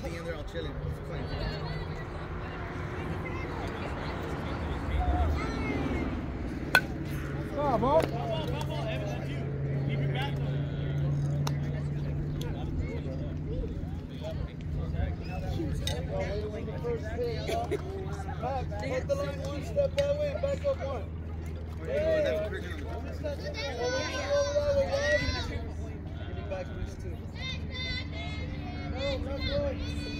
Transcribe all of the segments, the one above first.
at the end, they're all chilling. It's funny. Bravo. Evan, that's you. Keep your back on. Back, hit the line one step that way, back up one. Hey, get back loose too. No, not good.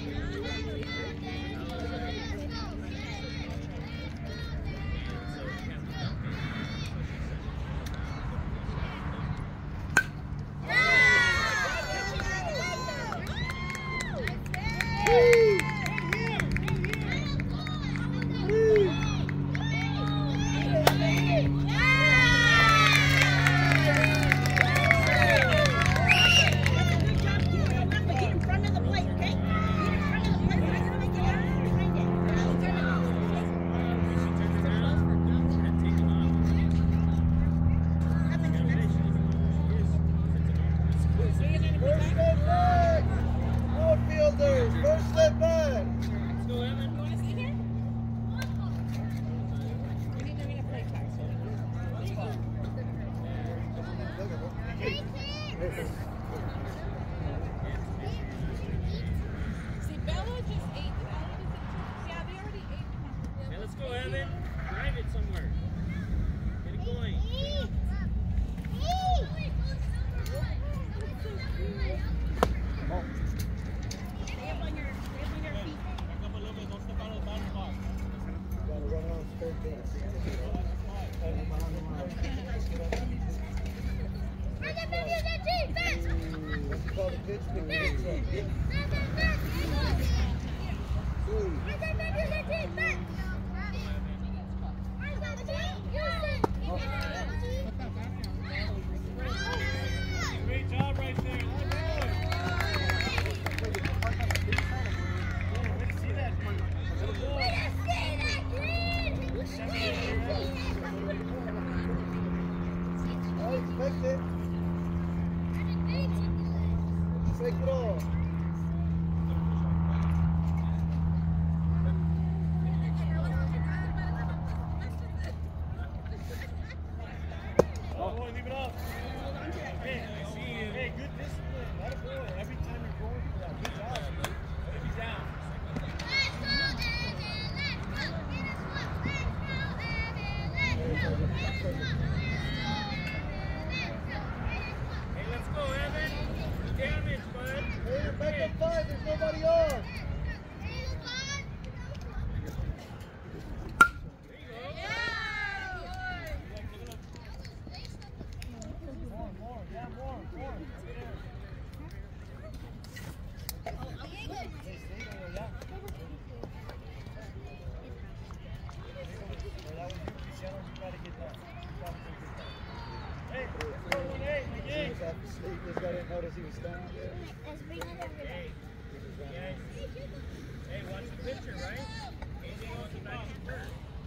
Hey, watch the picture, right? Anything else about your turn?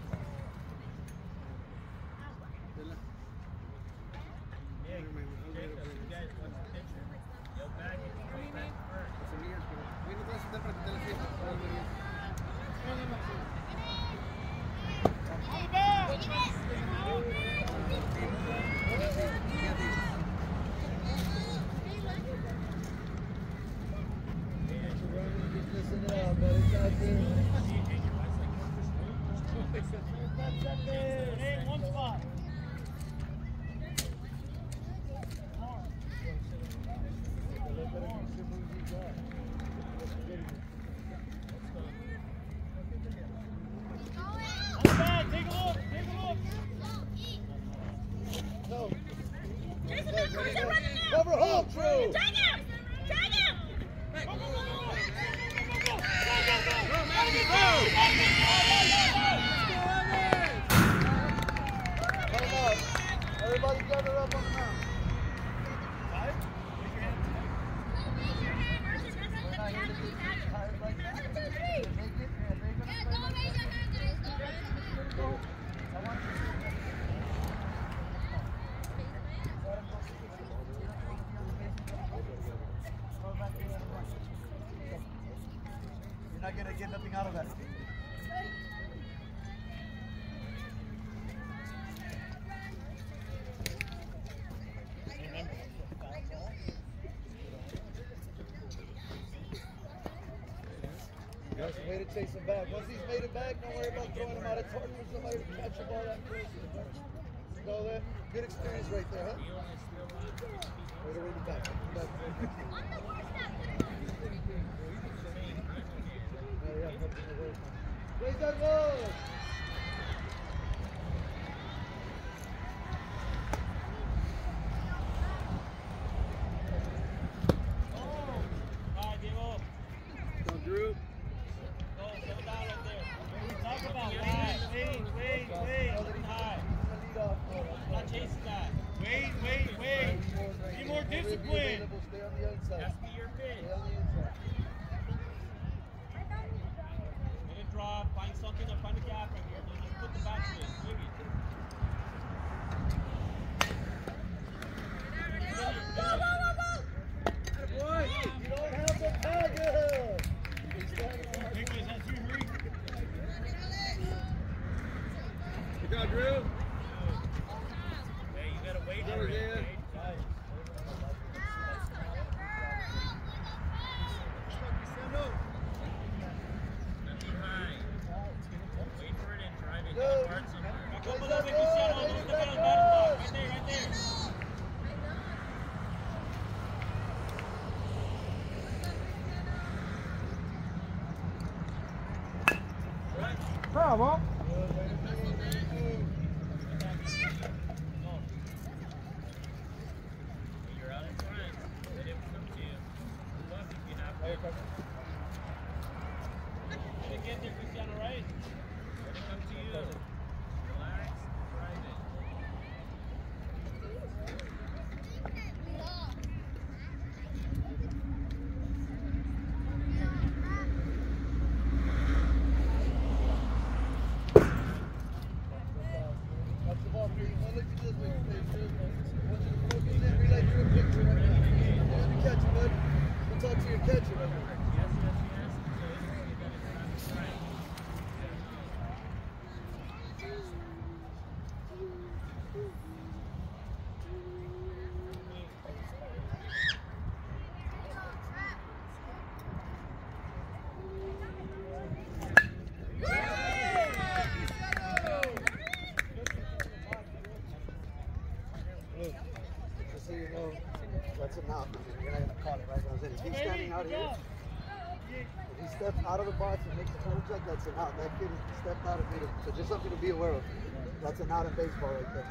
Yeah, Jacob, you guys watch the picture. Go back and go back first. Hey, one spot. Take a look. No. Jason, where's it running now? Cover home, Drew. Tag him! Tag him! Come up. Everybody gather up on the mound. Where's it not going to get nothing out of that. That's the way to chase him back. Once he's made it back, don't worry about throwing him out. It's hard for somebody to catch the ball that close. Go there. Good experience right there, huh? Way to read it back. Raise that ball! Discipline. Stay on the inside. Has to be your pitch. Stay on the inside. Let it drop. Find something or find a gap right here. Then just put the back to it. Swing it. Go! Boy, you don't have the tag. Nicholas, that's you, hurry. Good job, Drew. Hey, you gotta wait for it. Bravo! You're out in front. Let him come to you. Left if you have to. Let it get there, Cristiano, right? Let it come to you. Relax. Drive it. Just so you know, that's a knock. You're not going to call it, right? If he's standing out here, if he steps out of the box and makes a total check, that's an out. That kid stepped out and made it. So just something to be aware of. That's an out in baseball right there.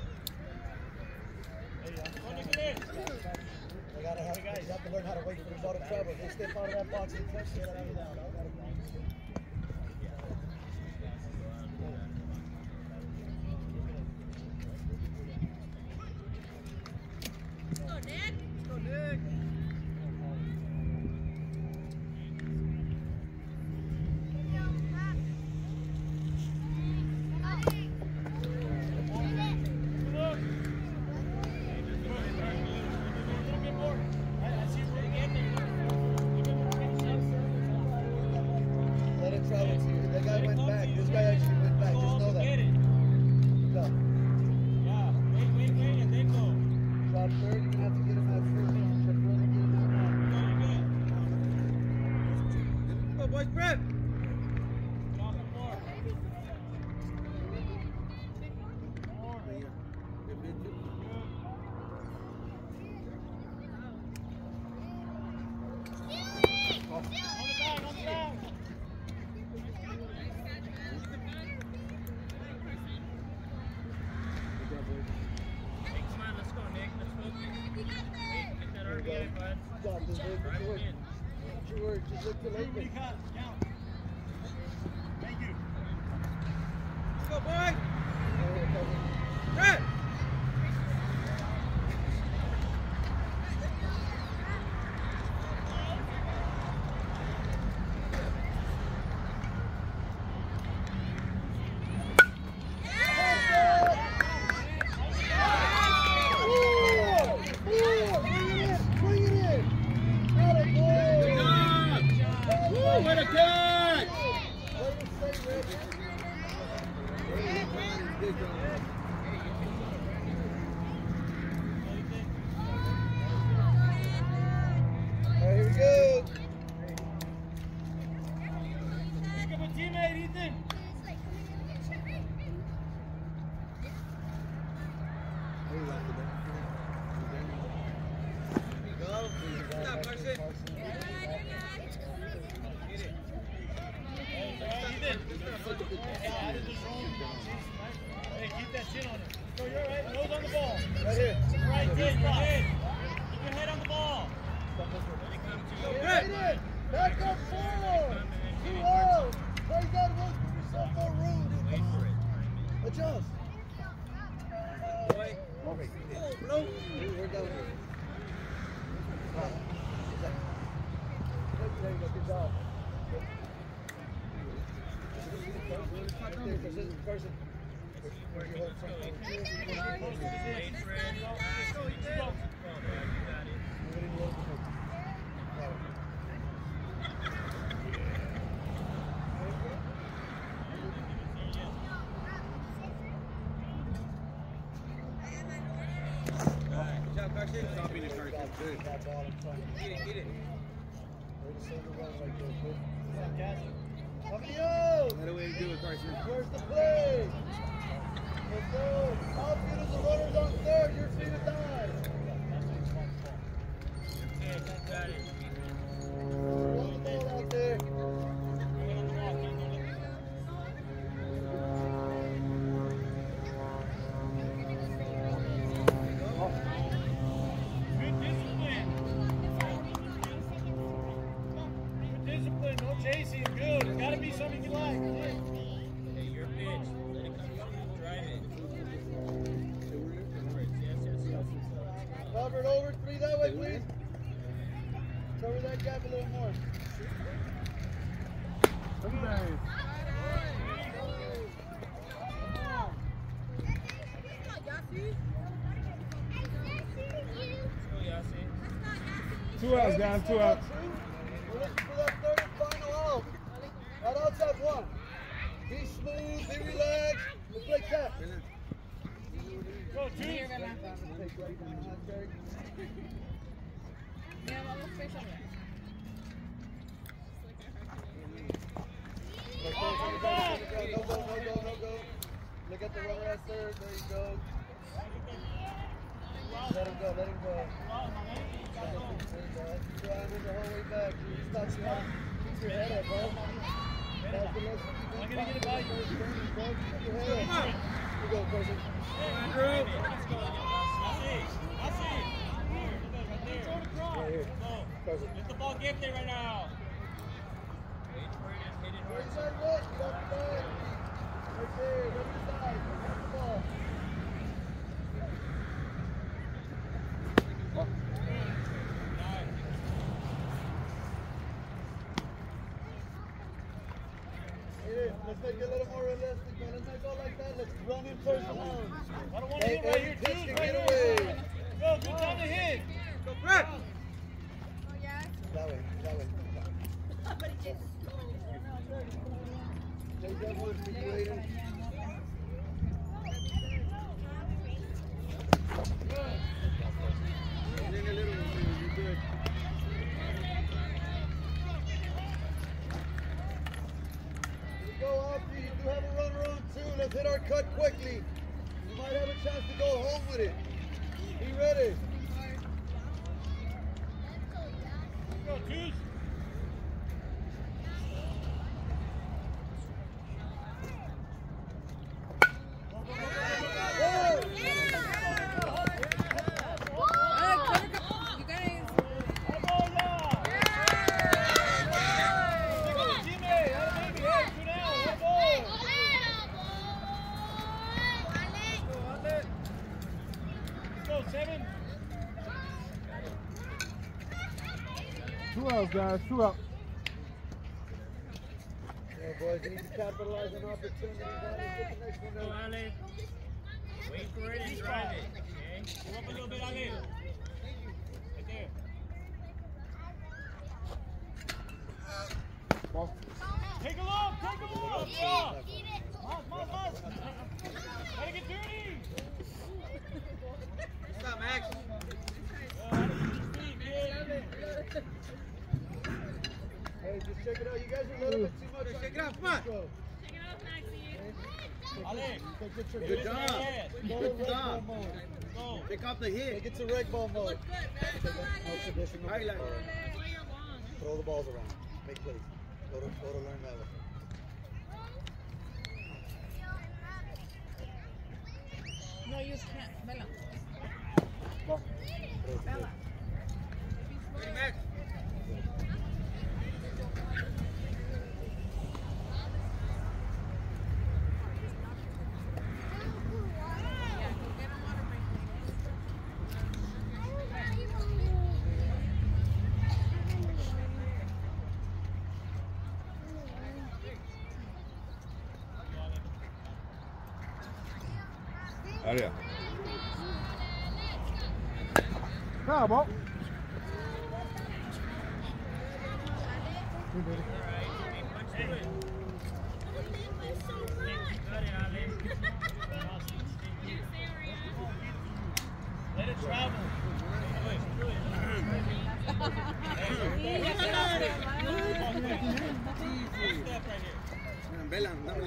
They gotta have, guys have to learn how to wait for the ball to travel. If they step out of that box and catch it, that's out. That guy went back. This guy actually went back. Just know that. Go. Yeah. Wait, and then go. Shot third. You're going to have to get him at first. Check run and get him at nine. Go, boys, Brett. Just look to Lakeland. Thank you. Let's go, boy. Brett. Way to go! Here we go. Pick up a teammate, Ethan. Hey, keep that chin on it. So you're right, nose on the ball. Right here. Right there, your head. Keep your head on the ball. Good. Back up forward. 2-0. Play that one. Give yourself more room. Wait for it. Adjust. Boy. No. We're done with it. There you go. Good job. Person. Where you hold front. Stopping it first. Good. Get it. Another way to do it, Carson. Where's the play? Let's go. Outfield is the runners on third. You're free to die. Run the ball out there. No chasing, good. It's got to be something you like. Hey, your pitch. Let it come to you. Drive it. Yes. Robert, over 3 that way, please. Cover that gap a little more. Two outs, guys. 2 outs. We're looking for that third and final out. That outs have 1. Be smooth, be relaxed. Let's play catch. Go, two. No go. Look at the runner at third. There you go. Let him go. Driving the whole way back. You stop smart. Keep your head up, bro. That's the lesson. I'm going to get it by you. Keep your head up. Here you go, person. I see it. Here, right there. Right here. Person. Get the ball gifted right now. Wait for it and hit it Right hard. side, what? You got the ball. Right there. Go to the side. Got the ball. Let's make it a little more realistic, man. Let's not go like that. Let's run in first round. I don't want to hit right here, pitch too. can Right get here. away. Go, good time to hit. Go, Brett. That way. Take that one, keep waiting. In a little one, you're good. Go off, you do have a runner on 2. Let's hit our cut quickly. You might have a chance to go home with it. Be ready. Go, twos. Guys, 2 out. Yeah, boys, you need to capitalize on opportunities. Get the next one Go, out. Ale. Wait for it and drive it. Okay? Go up a little bit, Ale. Right there. Ball. Take a look, take a look. Mas. Gotta get dirty. What's up, Max? Hey, just check it out. You guys are a little bit too much. Check it out, come on. Take it off, Maxie. Good job. Good job. Pick up the hit. Take it to reg ball mode. Look good, man. No traditional. Highlight. Play along. Throw the balls around. Make plays. Go to learn that way. No, you can't. Bella. Ready, Max? Área. Bravo. Let it travel. Bella,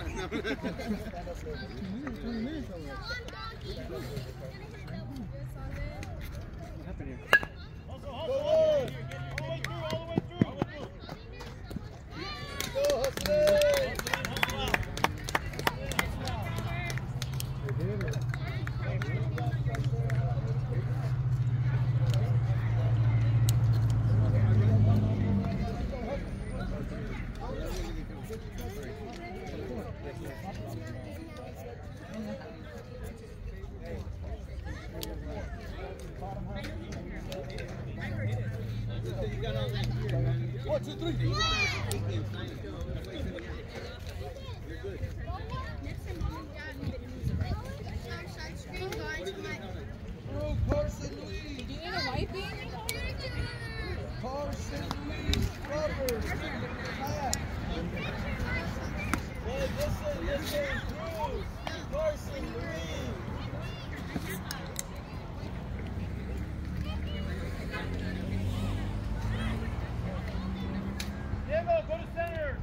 Diego, go to center.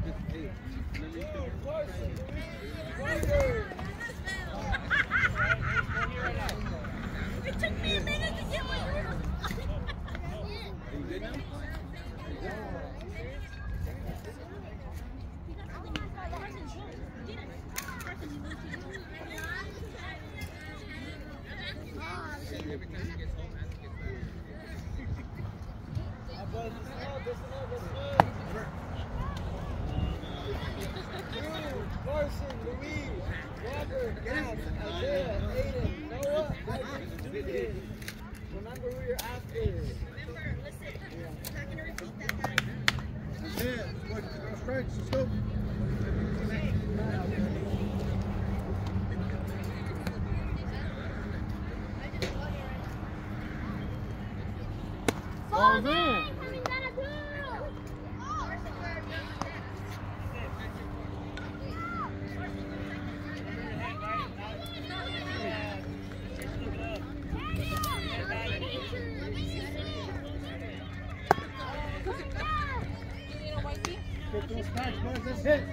It took me a minute to get what you were. Are you good now? Every time he gets home, has to get Carson, Louise, Walker, Gab, Isaiah, Aiden, Noah, Isaac, remember who your app is. Remember, listen, I'm not going to repeat that guy. Yeah, let's go. Fall down! Coming down a pool! Get those packs, boys. Let's hit.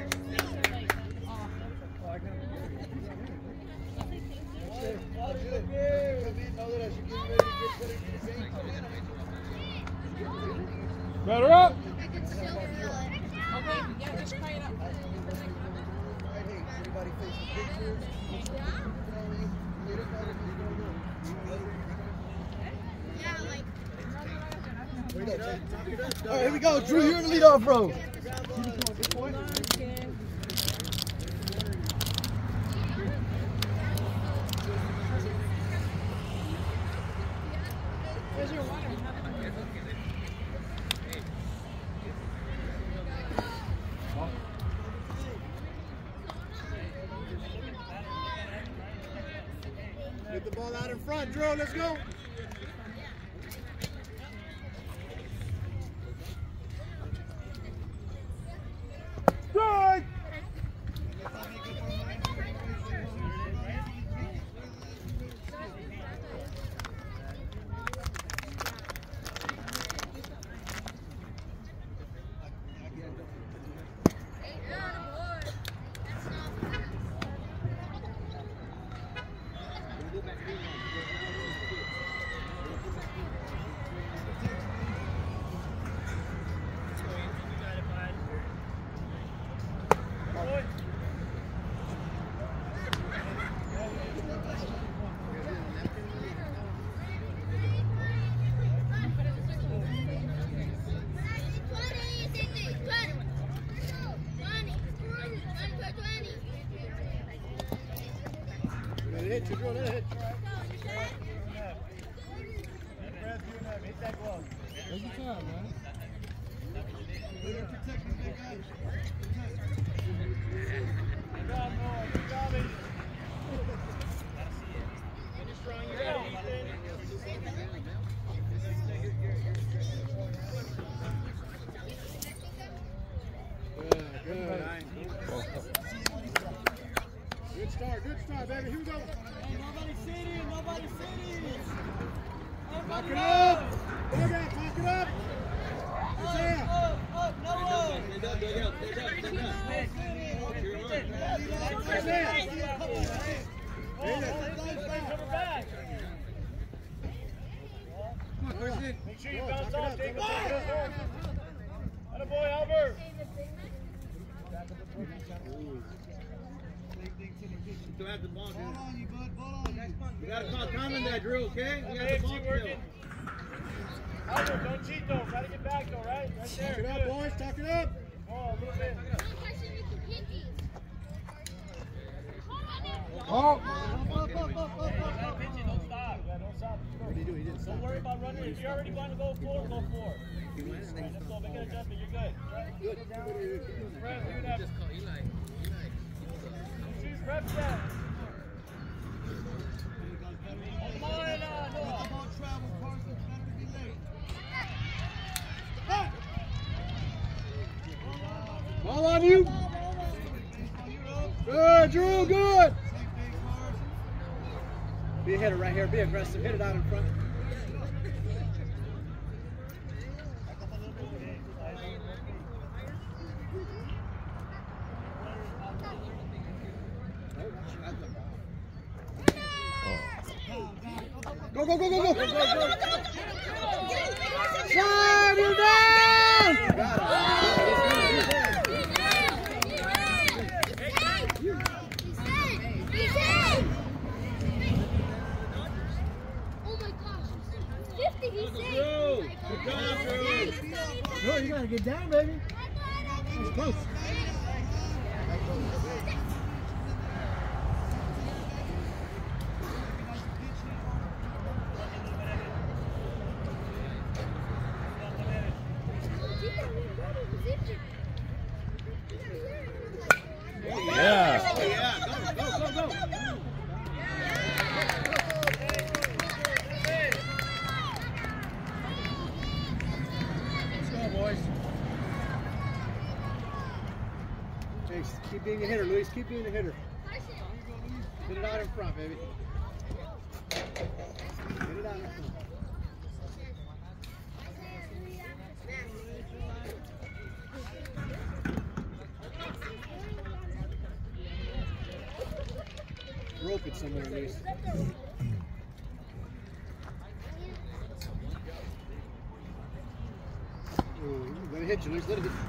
Better up. I can still feel it. Okay, yeah, just try it out. Everybody facing pictures. Yeah, like. All right, here we go. Drew, you're in the leadoff row. Where's your water? Get the ball out in front, Drew. Let's go. Good. it hit you, Drew. Let it hit you. Hit that glove. Take your time, man. Good job, Noah. Good job, Ethan. Finish strong. You got it, Ethan. Good start, baby. Here we go. Nobody sitting. Nobody sitting. Lock it up. Look out, lock it up. Make sure you bounce off, Jacob. Attaboy, Albert. Still have the ball, dude. You gotta call time in that drill, okay? You got the ball working. Albert, don't cheat though. Try to get back though, right? Right there. Talk it up, boys. Talk it up. Oh, a little bit. Oh! Don't stop. Yeah, don't stop. What did he do? He didn't stop. Don't worry about running. If you're already going to go forward, go forward. Right, let's go. Make an adjustment. You're good. Good. Fred, you're gonna have to call Eli. She's reps that. Come on, Noah. Ball on you. Good, Drew. Good. Be a hitter right here. Be aggressive. Hit it out in front. Go, go, go, go, go. Slide you down. No, you gotta get down, baby. That's close. Yeah. Oh, yeah. Go, go, go, go. Keep being a hitter, Luis. Keep being a hitter. Hit it out in front, baby. Hit it out in front. Rope it somewhere, Luis. Ooh, let it hit you, Luis. Let it hit you.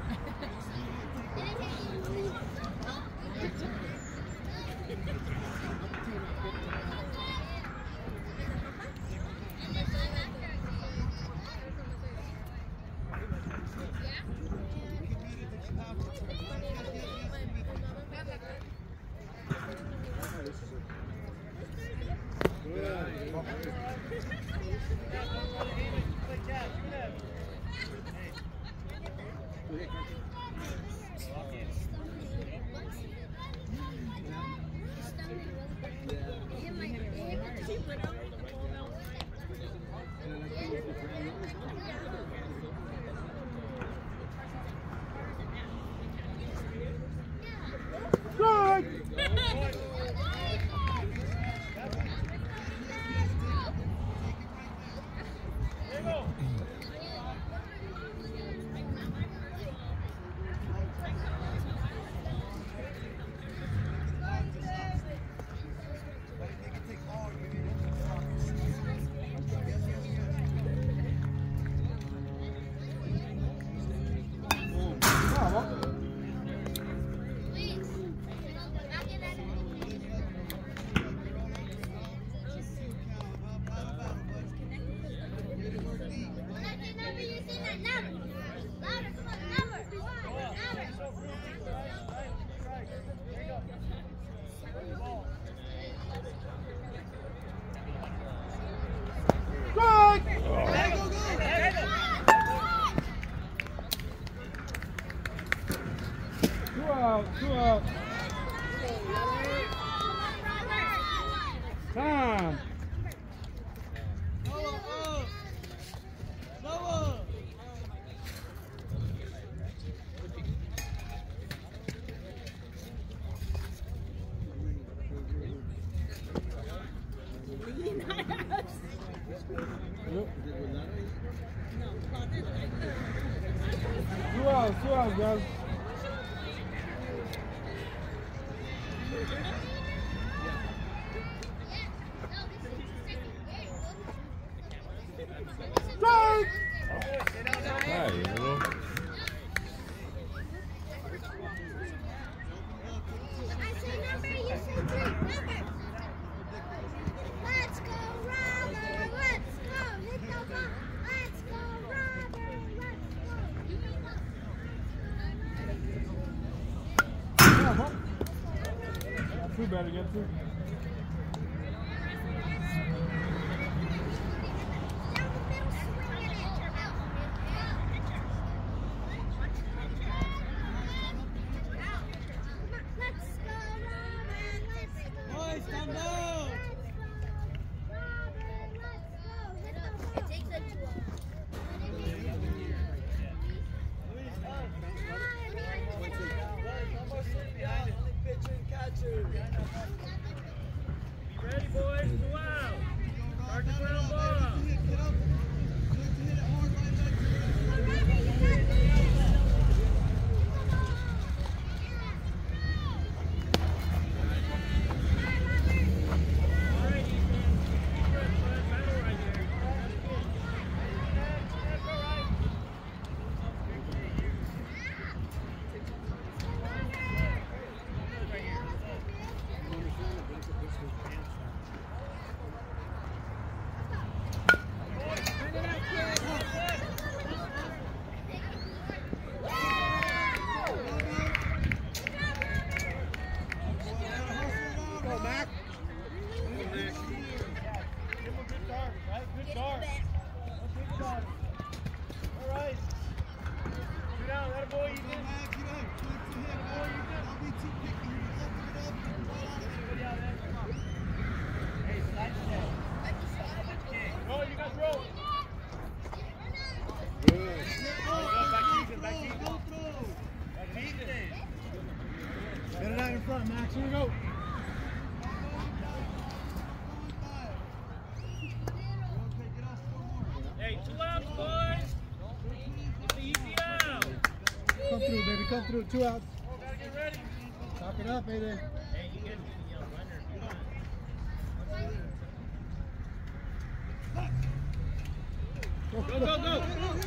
out, 2 out. Time. Two outs, guys. Two better get two. Ready, boys? 2 out. Start the ground ball. Get it out in front, Max. Here we go. Hey, 2 outs, boys. Get the easy out. Come through, baby. Come through. 2 outs. Gotta get ready. Talk it up, baby. Hey, you can yell runner if you want. Go, go, go.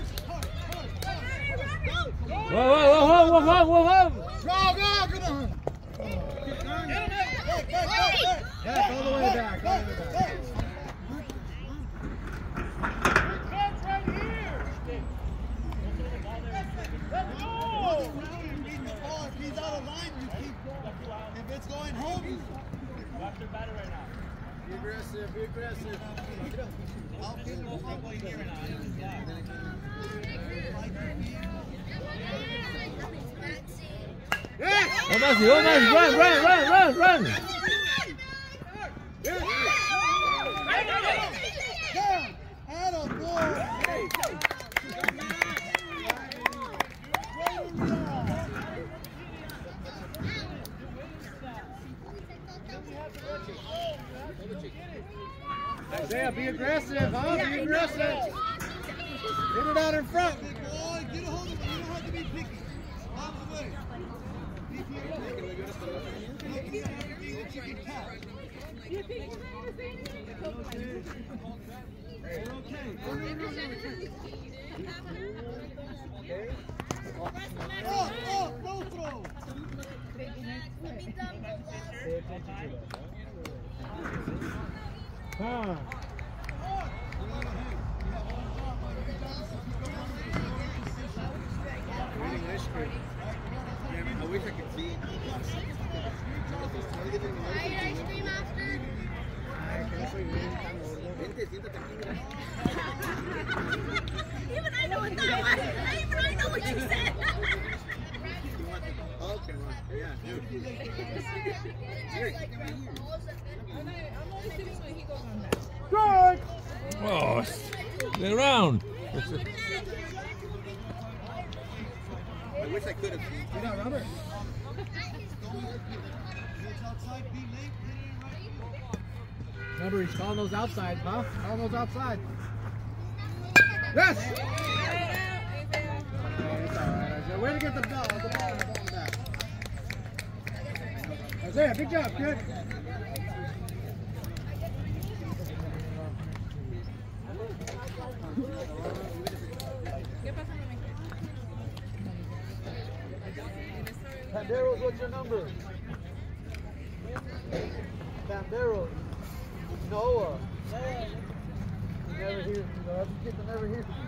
Whoa. Go, come on. Back, all the way back. All the way back. Catch right here. Let's go. If he's out of line, you keep going. If it's going home, you Watch your batter right now. Be aggressive, be aggressive. I'll keep it going here and Oh, Messi, run. Isaiah, be aggressive, huh? Be aggressive. Get it out in front. Get a hold of it. You don't have to be picky. Out of the way. No throw. I wish I could see it. Even I know what that was. Even I know what you said. Okay, Yeah. I'm only sitting when he goes on that. Good. Oh, they're around. I wish I could have. Get out, Robert. Remember, he's calling those outside, huh? Calling those outside. Yes! It's all right, Isaiah. Way to get the ball back. Isaiah, good job, kid. Panderos, what's your number? Panderos. Noah. You never hear from you. That's a kid that never hears from you.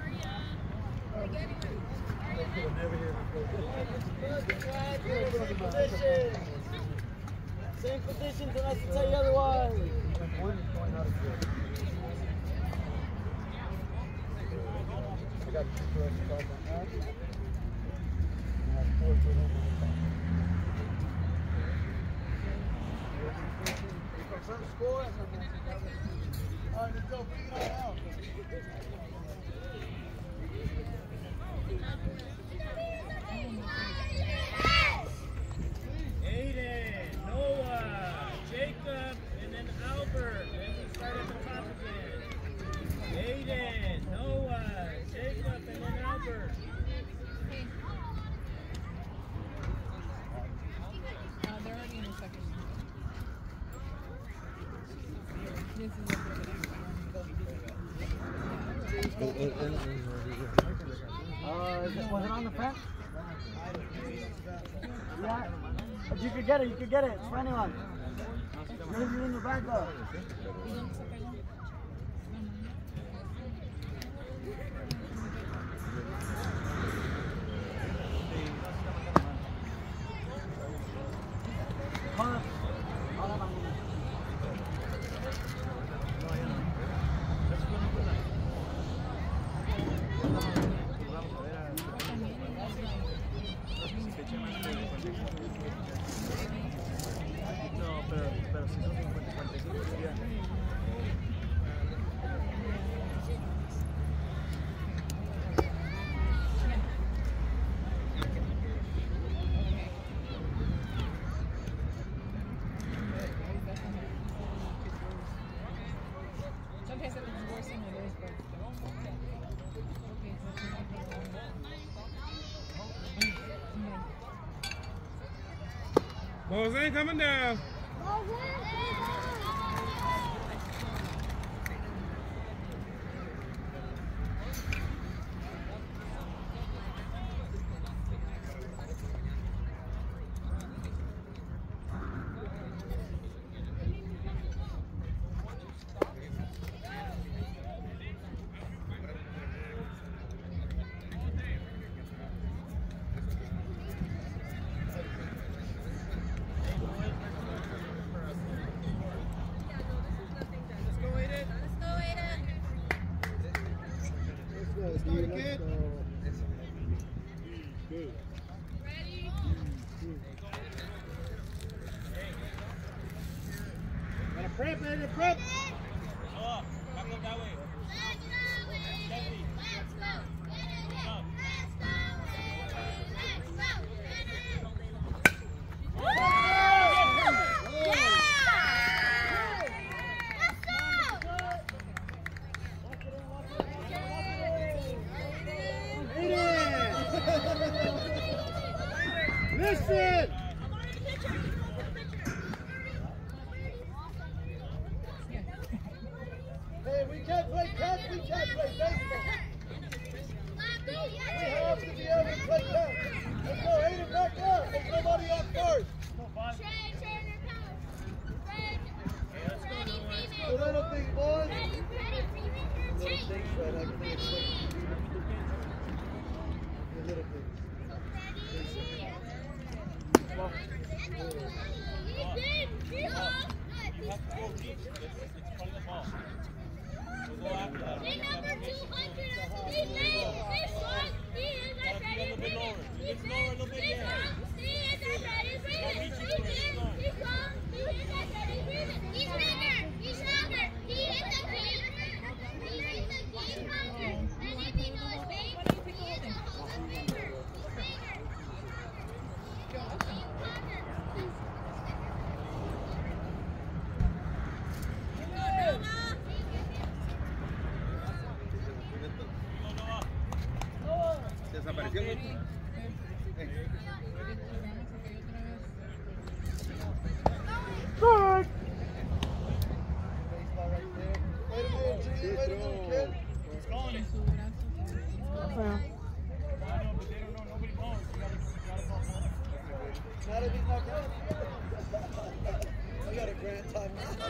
Same position, don't have to tell you otherwise. I got 2 for us to talk on that. I have 4 for them. Score. All right, let's go. Bring it on out. Aiden, Noah, Jacob, and then Albert. Then we start at the top again. Aiden, Noah, Jacob, and then Albert. They're already in the second. This is Was it on the fence? Yeah. But you could get it, It's for anyone. Leave it in your bag though. Sometimes it's worse than it is, but Balls ain't coming down. Prep, baby, prep. Oh, back up that way. Listen! Hey, we can't play catch, we can't play baseball. We have to be able to play catch. Let's go, Aiden, back up. There's nobody on first. The little thing, boys. Little things, right? I can make it the little things. gotta be knocked out. I got a grand time.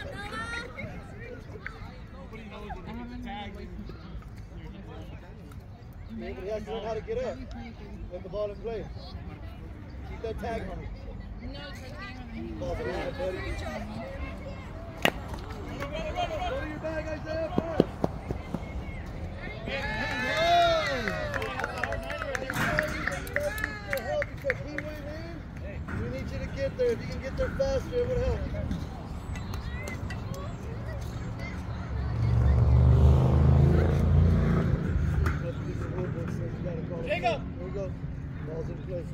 Nobody knows if you get the tag. Maybe he has to learn how to get up with the ball in play. Keep that tag on him. No, it's for the game. Ball's alive, buddy. Go to your bag, Isaiah, first. Because he went in, we need you to get there. If you can get there faster, it would help. Jacob! There we go. Ball's in place.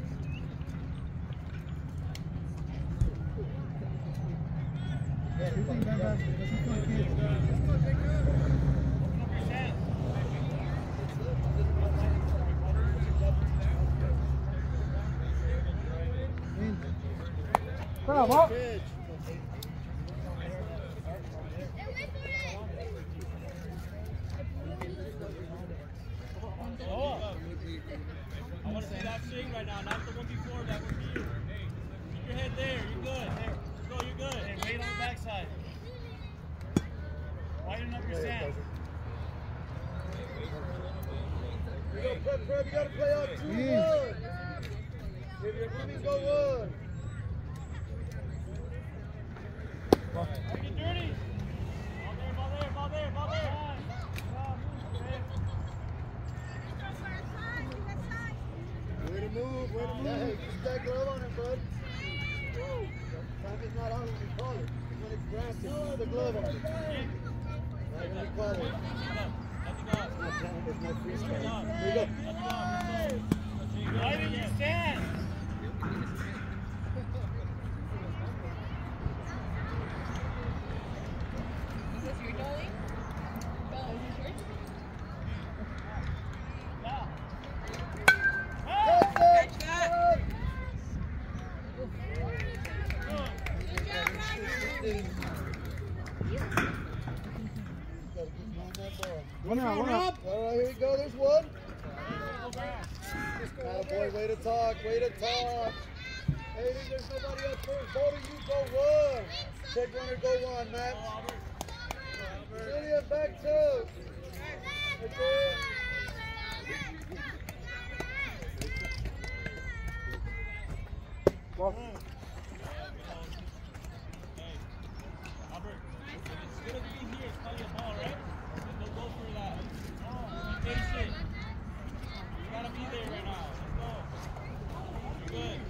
Bravo. I want to see that swing right now, not the one before. That would be you. Hey, keep your head there. You're good. There. Let's go. You're good. Hey, wait on the backside. Widen up your stance. Here you go, prep. You got to play out 2-1. If you're moving, go 1. Make it dirty. Ball there. Way to move. Hey, keep that glove on him, bud. Time is not on when we call it. When it's granted, put the glove on him. Right when we call it. It's not time, it's not freestyle. Here you go. Widen your stance. Is this your dolly? Bella, is this yours? One out. All right, here we go. There's one. Boy, way to talk. Hey, there's nobody up first. Both of you go 1. Check runner, go 1, Matt. Julia, back 2. Right there. Hey, Albert, it's gonna be here. It's probably a ball, right? Don't go for that. Be patient. You gotta be there right now. Let's go. You're good.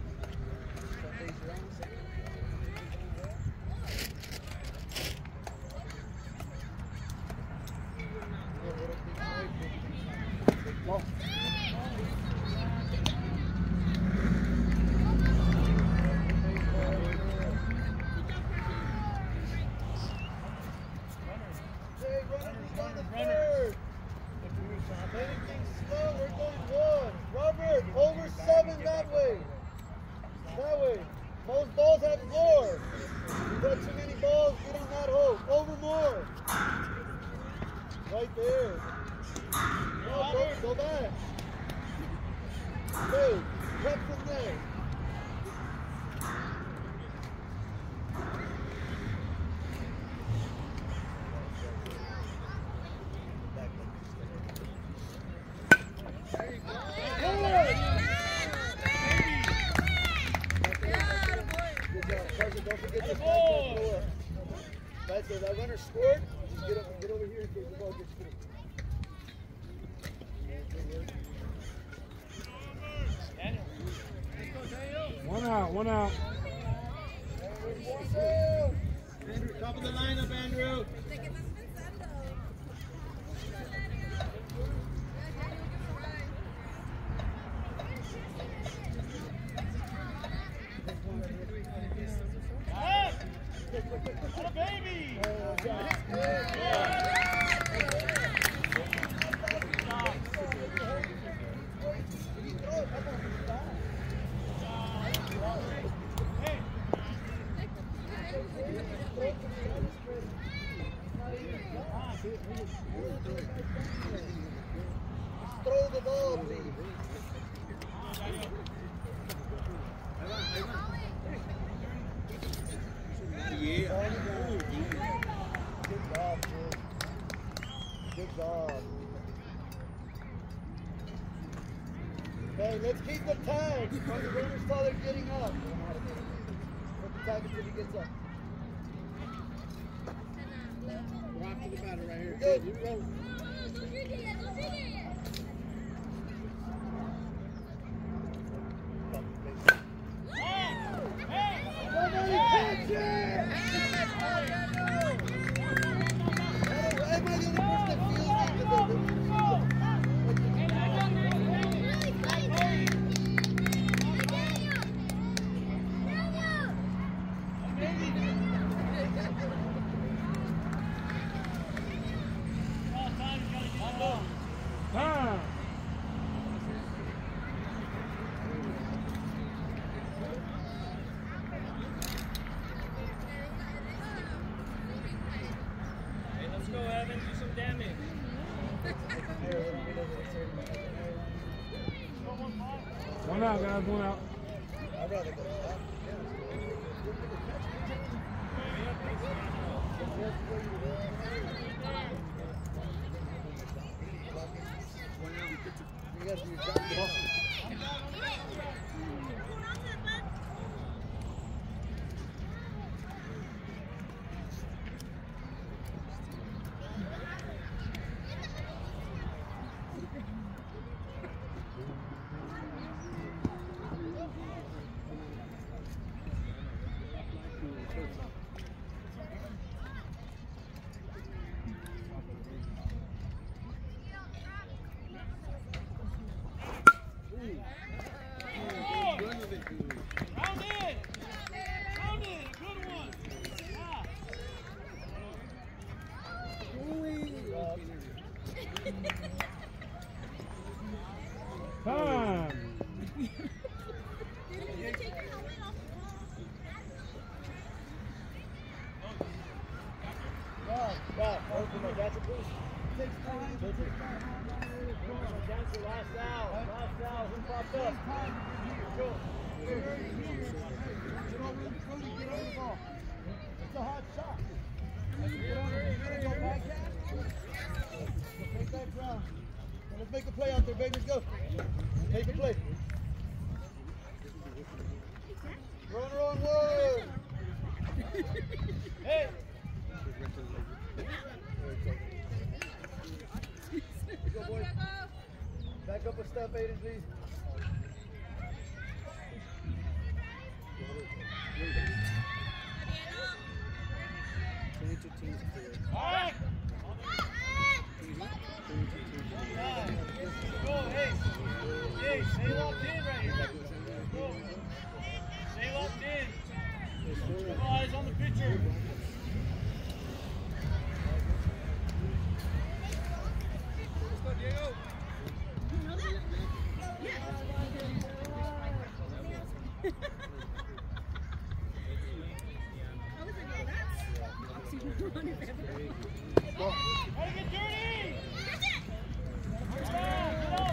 Most balls have floor. You've got too many balls, get on that hole. Over more. Right there. No, go back. Hey, cut from there. Don't forget this back door. That's it. That runner scored. Just get over here in case the ball gets through. One out. Andrew, top of the lineup, Andrew. Throw the ball, please. job. Hey, let's keep the tag. When the runner's while they're getting up. Put the tag until he gets up. We're off to the batter right here. Good. Here we go. Don't drink it yet. Don't drink it yet. Somebody catch it! Am I the only person that feels like the Time. Hey, let's go, Evan. Do some damage. One out, guys. One out. I'd rather go back. You gotta do your job. Round in. Round in. Good one. Yeah. Time. Right. Open my dancer, please. Takes time. Dancer, last out. Last out. Who popped up? Go. Get over the ball. It's a hot shot. Get on it. Go back down. Take that ground. Let's make a play out there, baby. Let's go. Make a play. Runner on wood. Hey. Go, boys. Back up a step, Aiden, please. All right. Go, hey. Hey, stay locked in right here. Go. Stay locked in. Keep eyes on the pitcher. Let's go, Diego. You know that? Yeah. I was like, that's oxygen run if ever. Hey, get dirty. Catch it! Get up.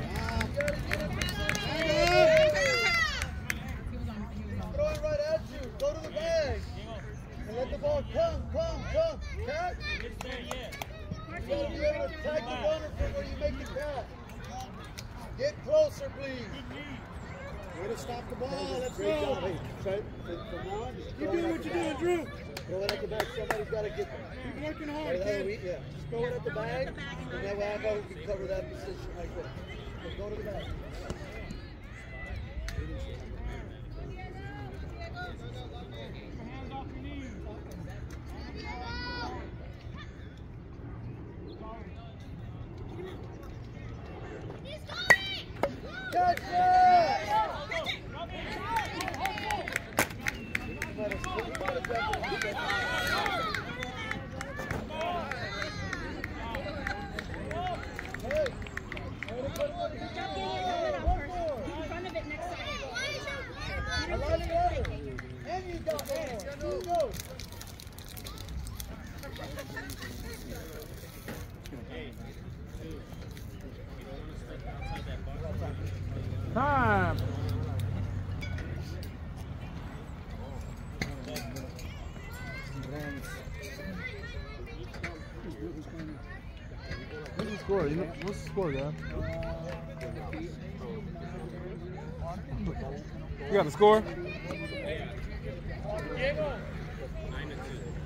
Throw it right at you. Go to the bag. And let the ball come. Catch. It's there yet. You gotta be able to tag the runner from where you make the catch. Get closer, please. Way to stop the ball. Let's Great job. go. Hey, try it. From now on, just Keep throw it doing at what the you're doing, bag. Drew. Throw it at the bag. Somebody's got to get there. Keep working hard, Right, kid. yeah. Just throw it at the bag, and that way I know we can cover that position like that. So go to the bag. Hands off your knees. Catch it! Hey! In front of it next time. I like it. And you got more. You go. Time. score? You know, what's the score, guy? You got the score? Diego. 9-2.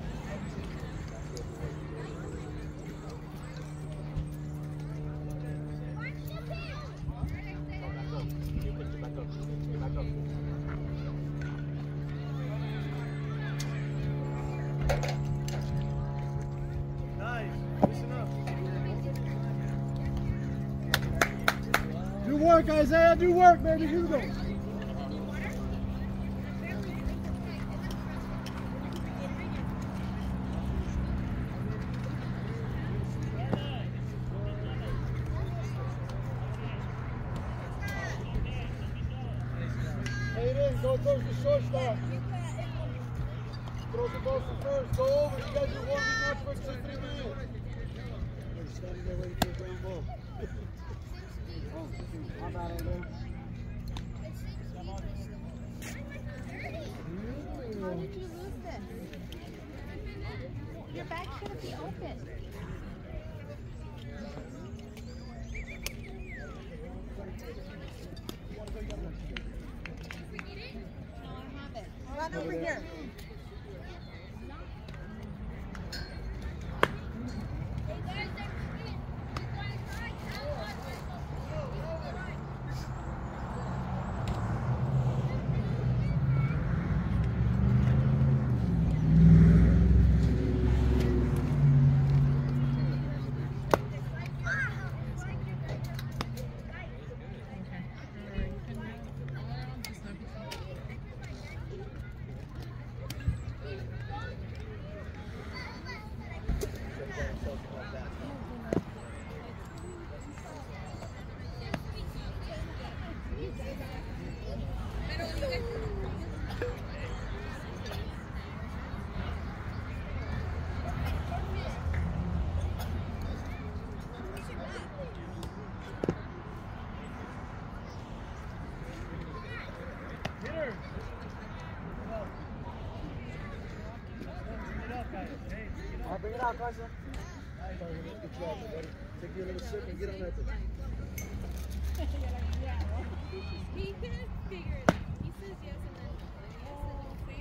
Do work, Isaiah. Do work, baby. Here we go. Hayden, go towards the shortstop. Throw the ball to first. Go over. You guys are warming up for 2-3 minutes. You're standing there waiting for a ground ball. I'm out of there. How did you lose this? Your bag shouldn't be open. No, I have it. Run over here. Bring it out, Carson. Good job, buddy. Take you a little sip and get on that thing. He couldn't figure it out. He says yes and then, oh, see?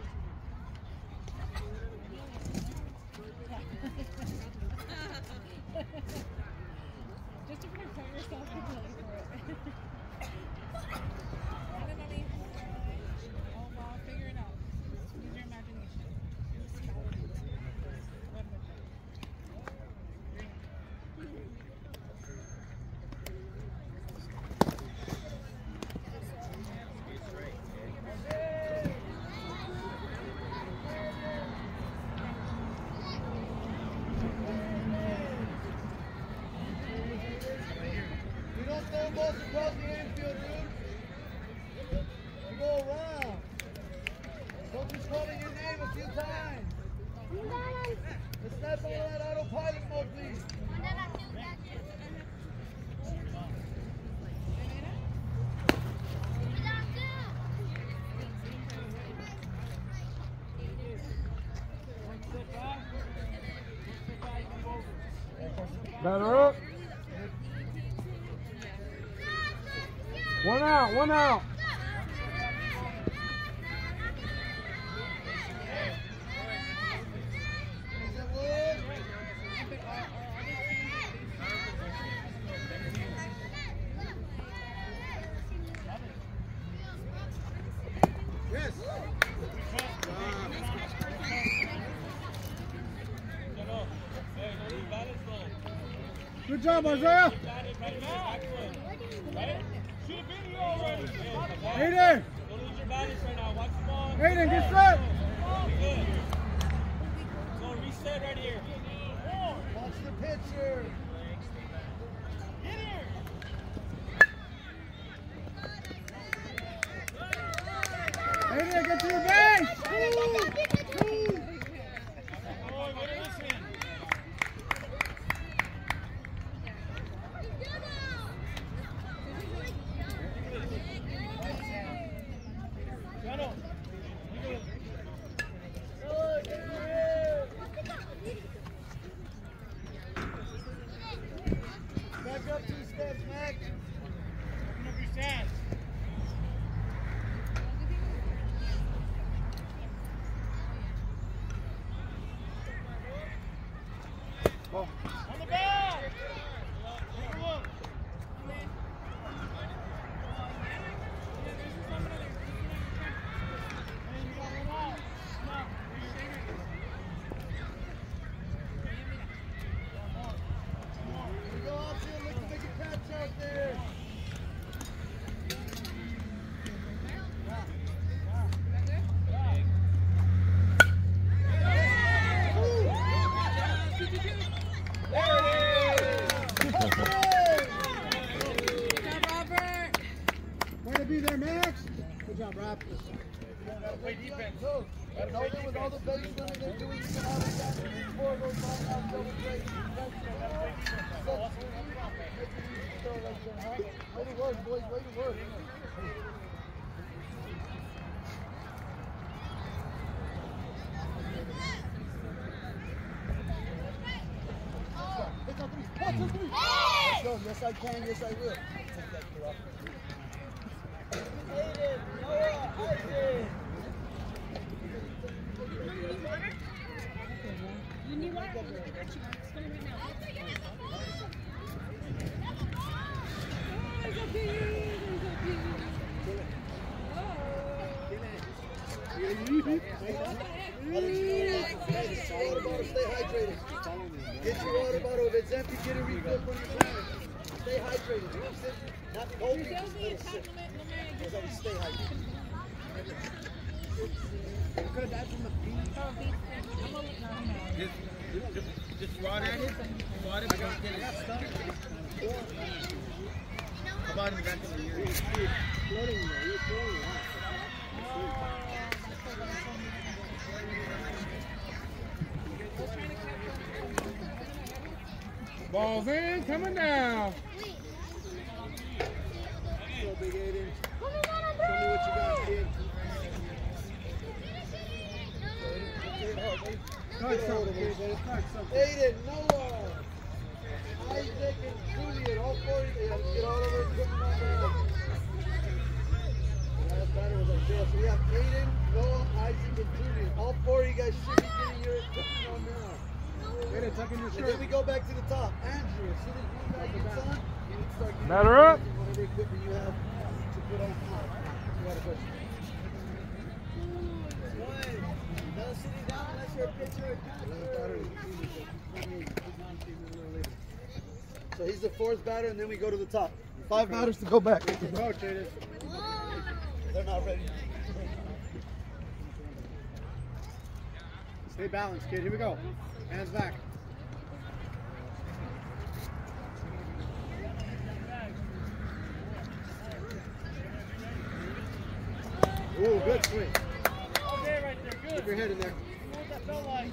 Just to prepare yourself to play for it. I don't know. Oh, well, figure it out. Use your imagination. You don't throw balls across the infield, dude. You go around. Coach is calling your name a few times. Let's not follow that autopilot mode, please. Batter up. One out, one out. Yes. Good job, Isaiah. Shoot a video already. Hayden. Don't lose your balance right now. Watch the ball. Hayden, get set. Good. So reset right here. Watch the pitcher. Get here. Hayden, get to your base. Oh, what are you saying? On the ball! Way to be there, Max. Good job, Raptors. Play defense. And over with all the baseline they're doing, you can have that 4 of those long out double plays. Way to work, boys. Way to work. Pick up 3. 1, 2, 3. Let's go. Yes, I can. Yes, I will. Take that kid off. Aiden, Noah, Isaac. You need water? I'll get you one. It's coming right now. There's a pee. There's a pee. Water bottle, stay hydrated. Get your water bottle. If it's empty, get it refilled from your parents. Stay hydrated. Not cold, just a little sip. So we stay hydrated. Could have died from the beat. Just swat at it. Swat it, but don't get it. How about in the back of the ear? Ball's in, coming down. So big, Aiden. Show me what you got, kid. Aiden, Noah, Isaac, and Julian, all 4 of you get all over and put them on there. The last batter was like this. So we have Aiden, Noah, Isaac, and Julian. All 4 of you guys should be getting your equipment on now. Aiden, tuck in your shirt. And then we go back to the top. Andrew, as soon as you guys get on, you need to start getting Batter up. whatever equipment you have to put on top. You got a question. No sitting down unless you're a pitcher. So he's the 4th batter, and then we go to the top. 5 batters to go back. Go, Traders. They're not ready. Stay balanced, kid. Here we go. Hands back. Ooh, good swing. Okay, right there. Good. Keep your head in there. What that felt like.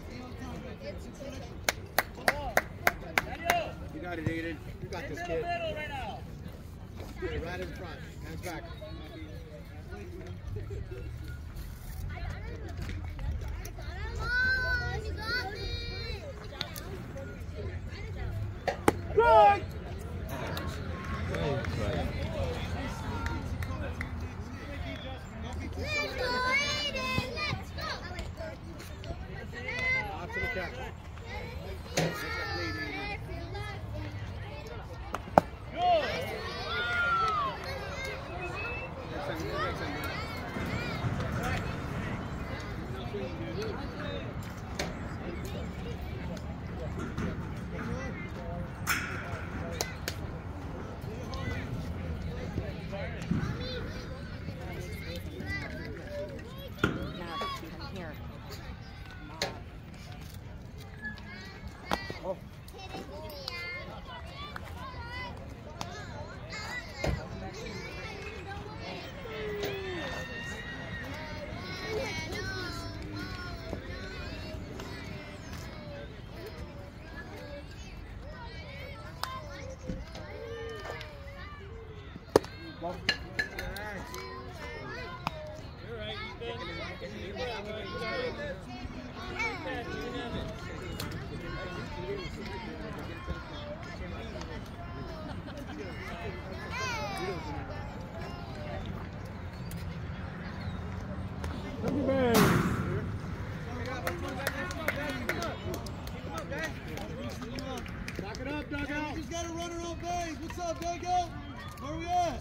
Daniel. You got it, Aiden. You got this, kid. Middle right now. Get it right in front. Hands back. Right. Let's go, Aiden! Let's go! Out to the catch.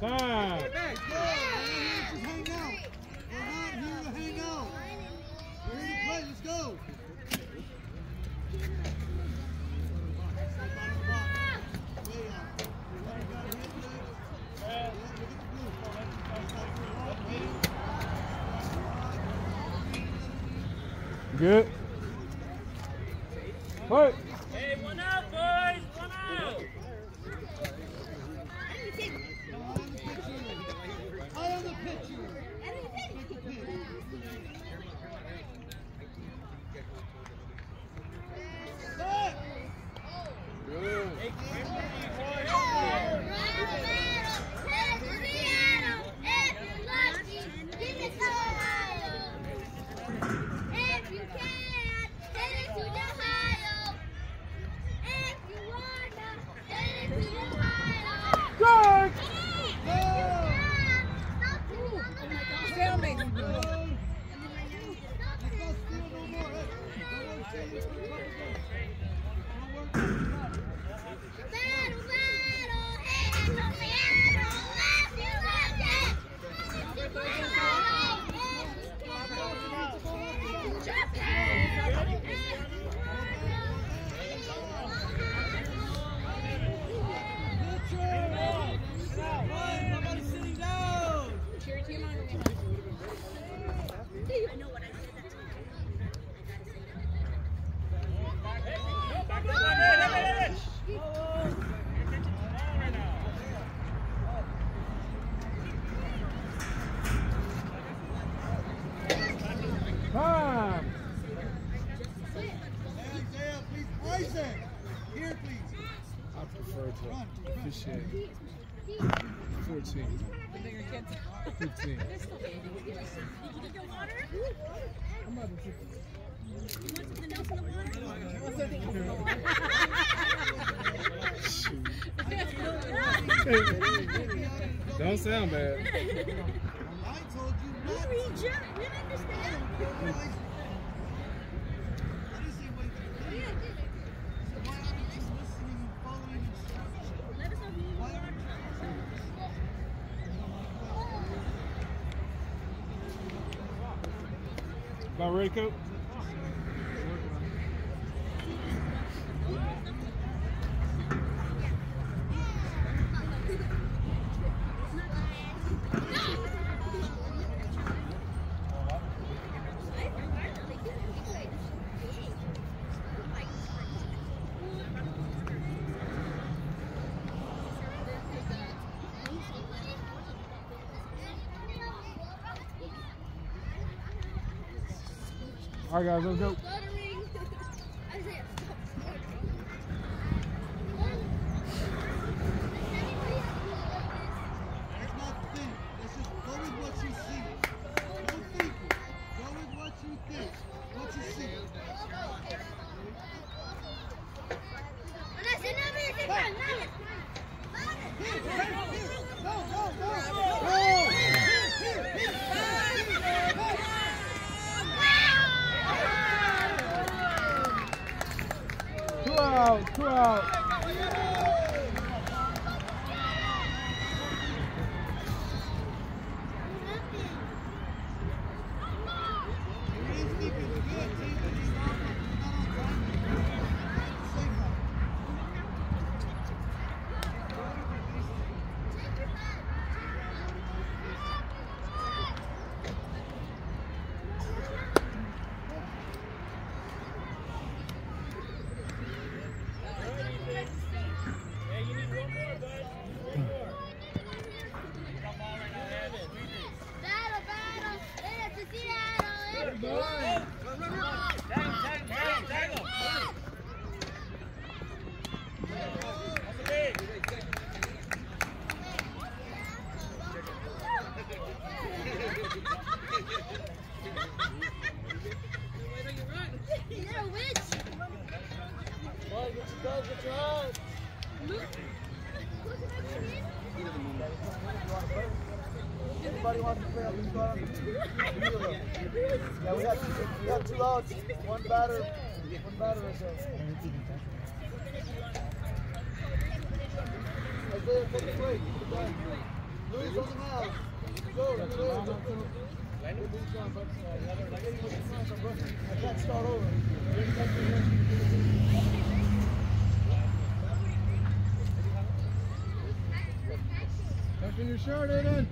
Time. Let's go. We're not here to hang out. We're not here to hang out. We're here to play. Let's go. Good. Hey. Hey, one out, boys! One out! Eye on the picture. Time. Here, please. I prefer to officiate 14. The bigger kids. 15. They're still babies. Did you get your water? I'm about to take You want something else in the water? Don't sound bad. I told you We not. read you. We understand. I didn't say what he did. So why aren't you just listening and following instructions? Let us know if you need Why water. aren't you About ready, Coach? All right, guys, let's go. Let's not think. Let's just go with what you see. No thinking. Go with what you think. What you see. Go, go, go. Go. Two out, two out. Hey, you need one more, bud. One more. Come on right now, have it. Tag him. That's a big. You're a witch. Boy, get your dogs, get your eyes. Anybody wants to play on this car? Yeah, we got two outs. One batter or so. Isaiah, take a break. Luis on the mound. Go, I can't start over. Tucking your shirt, Aiden.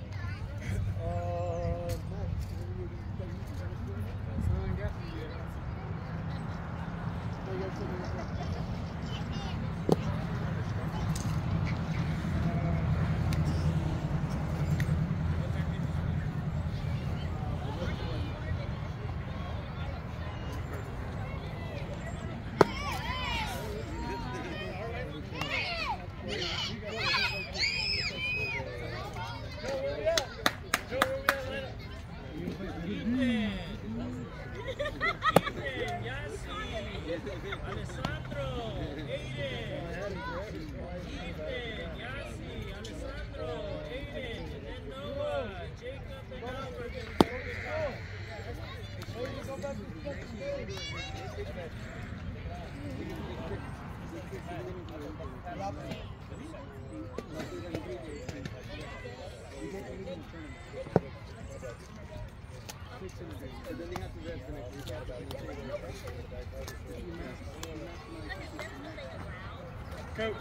Coach.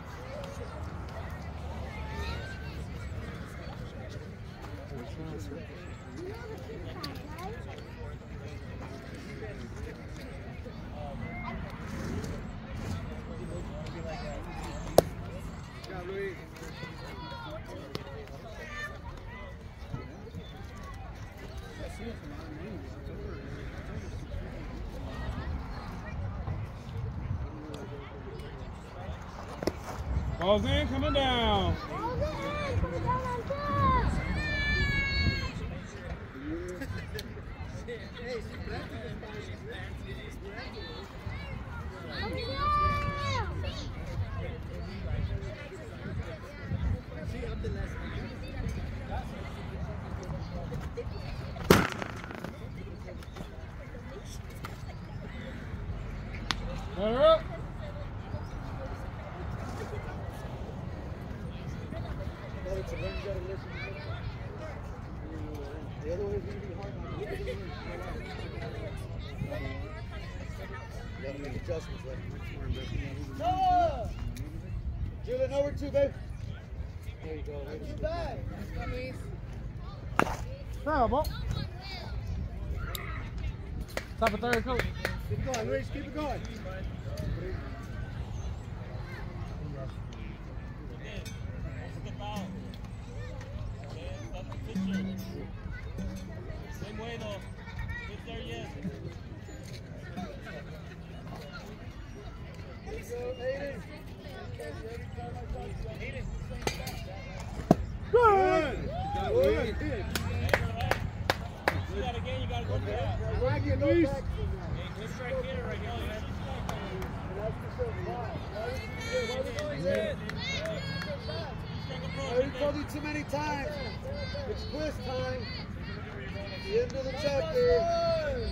Ball's in, coming down. Let her up. The other way is going to be hard. You got to make adjustments there. Julian, over 2, babe. There you go. Not too bad. Foul ball. Top of third, coach. Keep it going, Luis. Keep it going. Same way though. It's there yet. Good. See that again, you gotta go for that. I like it, Luis. Hey, good strike hitter right here. I told you too many times. It's quiz time. The end of the chapter.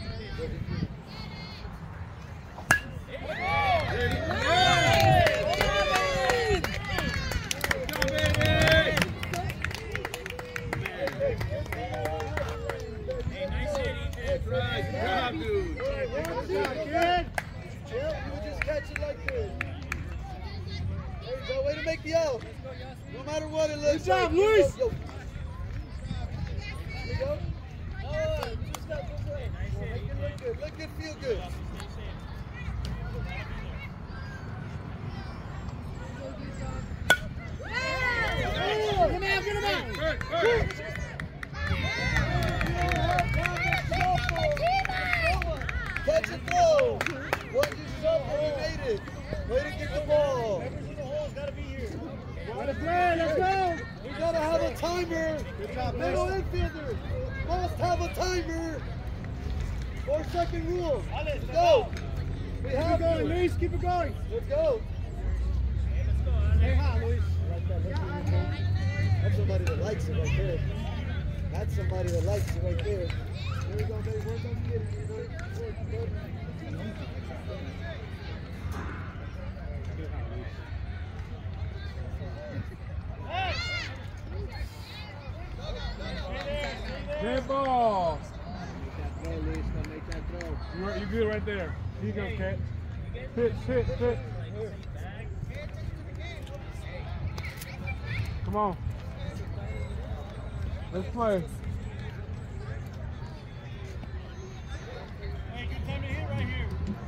Hey, nice hit, Ethan. Good job, dude. You would just catch it like this. There you go. Way to make the out. No matter what it looks like. Good job, Luis. There you go. Look good. Look good, feel good. Get him out. Catch and throw. What you shuffle, you made it. Way to get the ball. Let it play. Let's go. We gotta have a timer. Good job, Middle Luis. infielder must have a timer. 4-second rule. Let's go. We Keep have it going, to. Luis. Keep it going. Let's go. Hey, hi, Luis. That's somebody that likes it right there. That's somebody that likes it right there. There you go, baby. Work on the getting. You good right there. Here you go, Cat. Pitch. Come on. Let's play. Hey, good time to hit right here.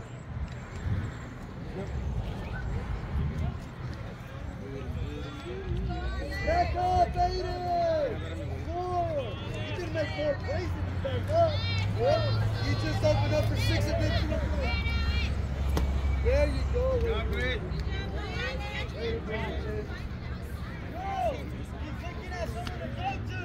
Back up, Aiden! Four! You can make more plays if you back up. Yeah. You just opened up for 6 additional plays. There you go. Job, Red. Aiden, bring it in. Go! You're thinking that's somewhere to go to.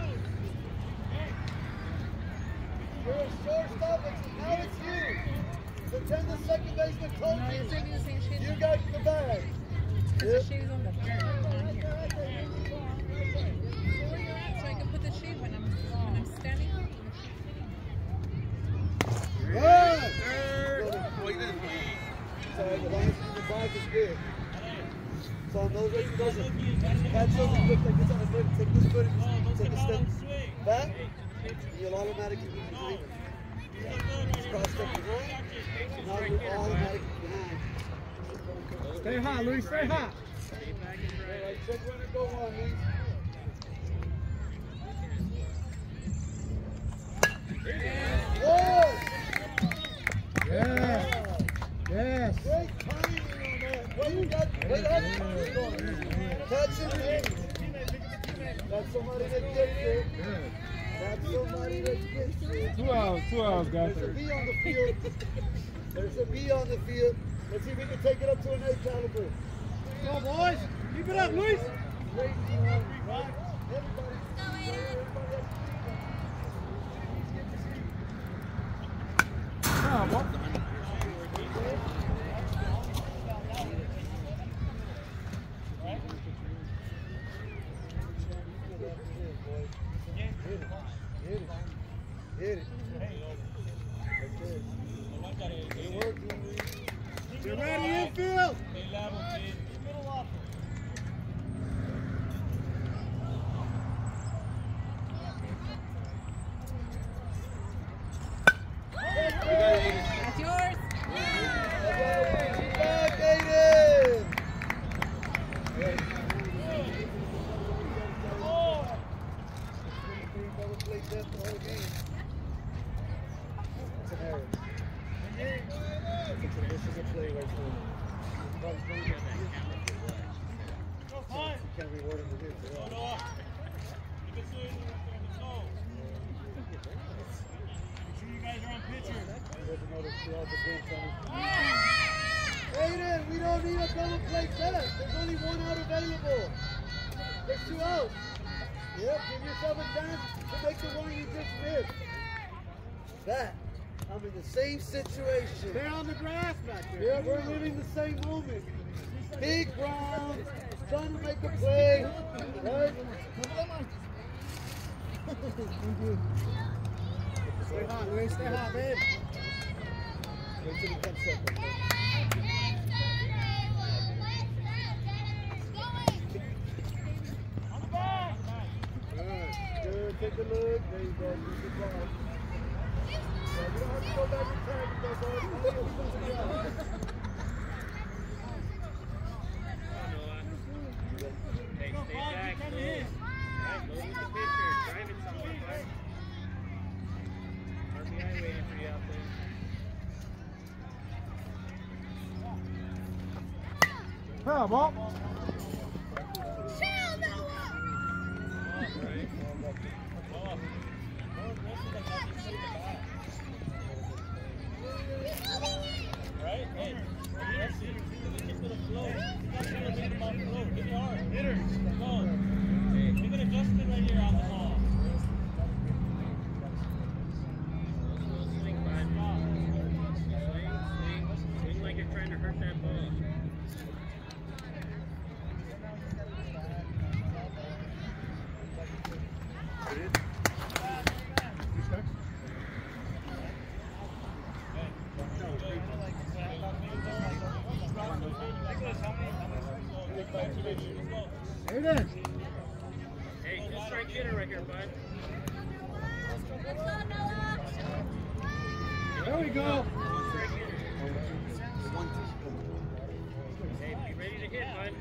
You're a shortstop, now it's you. Pretend the second baseman told No, you're taking the same shit. you got the bag. The shade's on the floor, not on here. Where you at? So I can put the shade when I'm standing. Good! Oh, he didn't. So the vibe is good. So on those ways, catch those and look like it's on the foot. Take this foot, take a step back. You'll automatically be behind him. Just cross step behind. Now you're automatically behind. Stay high, Luis. Stay high. Alright, check when to go on, Luis. Good! Yes. Great timing on that. Well, you got catch and release. That's somebody that gets it. That's somebody that gets it. 2 hours, guys. There's a B on the field. There's a B on the field. Let's see if we can take it up to an A caliber. Come on, boys. Keep it up, Luis. Great, right? Everybody. Come on, boy. Hit it. That's it. Good work, Luis. Get ready, infield. That's yours. Back, Aiden! Double play death the whole game. It's an error. This is a play right there. You can't reward him with this. Aiden, we don't need a double play death. There's only one out available. There's 2 outs. Yep, give yourself a chance to make the one you just missed. That, I'm in the same situation. Stay on the grass back there. Yeah, we're living the same moment. Big ground, trying to make a play, right? Stay hot, Luis. Stay hot, babe. Wait till he comes up. Good, take a look. There you go. Good ball. Yeah, you don't have to go back and tag it, though, boys. Hey, stay back. Go with the pitcher. Drive it somewhere. RBI waiting for you out there. Come on. Right? Hey, that's it. Get to the flow. You got to think about flow. Hit it hard. Hitter. Go. Make an adjustment right here on the ball. Swing, swing like you're trying to hurt that ball. Aiden. Hey, good strike hitter right here, bud. Hey. There we go. Hey, be ready to hit, bud.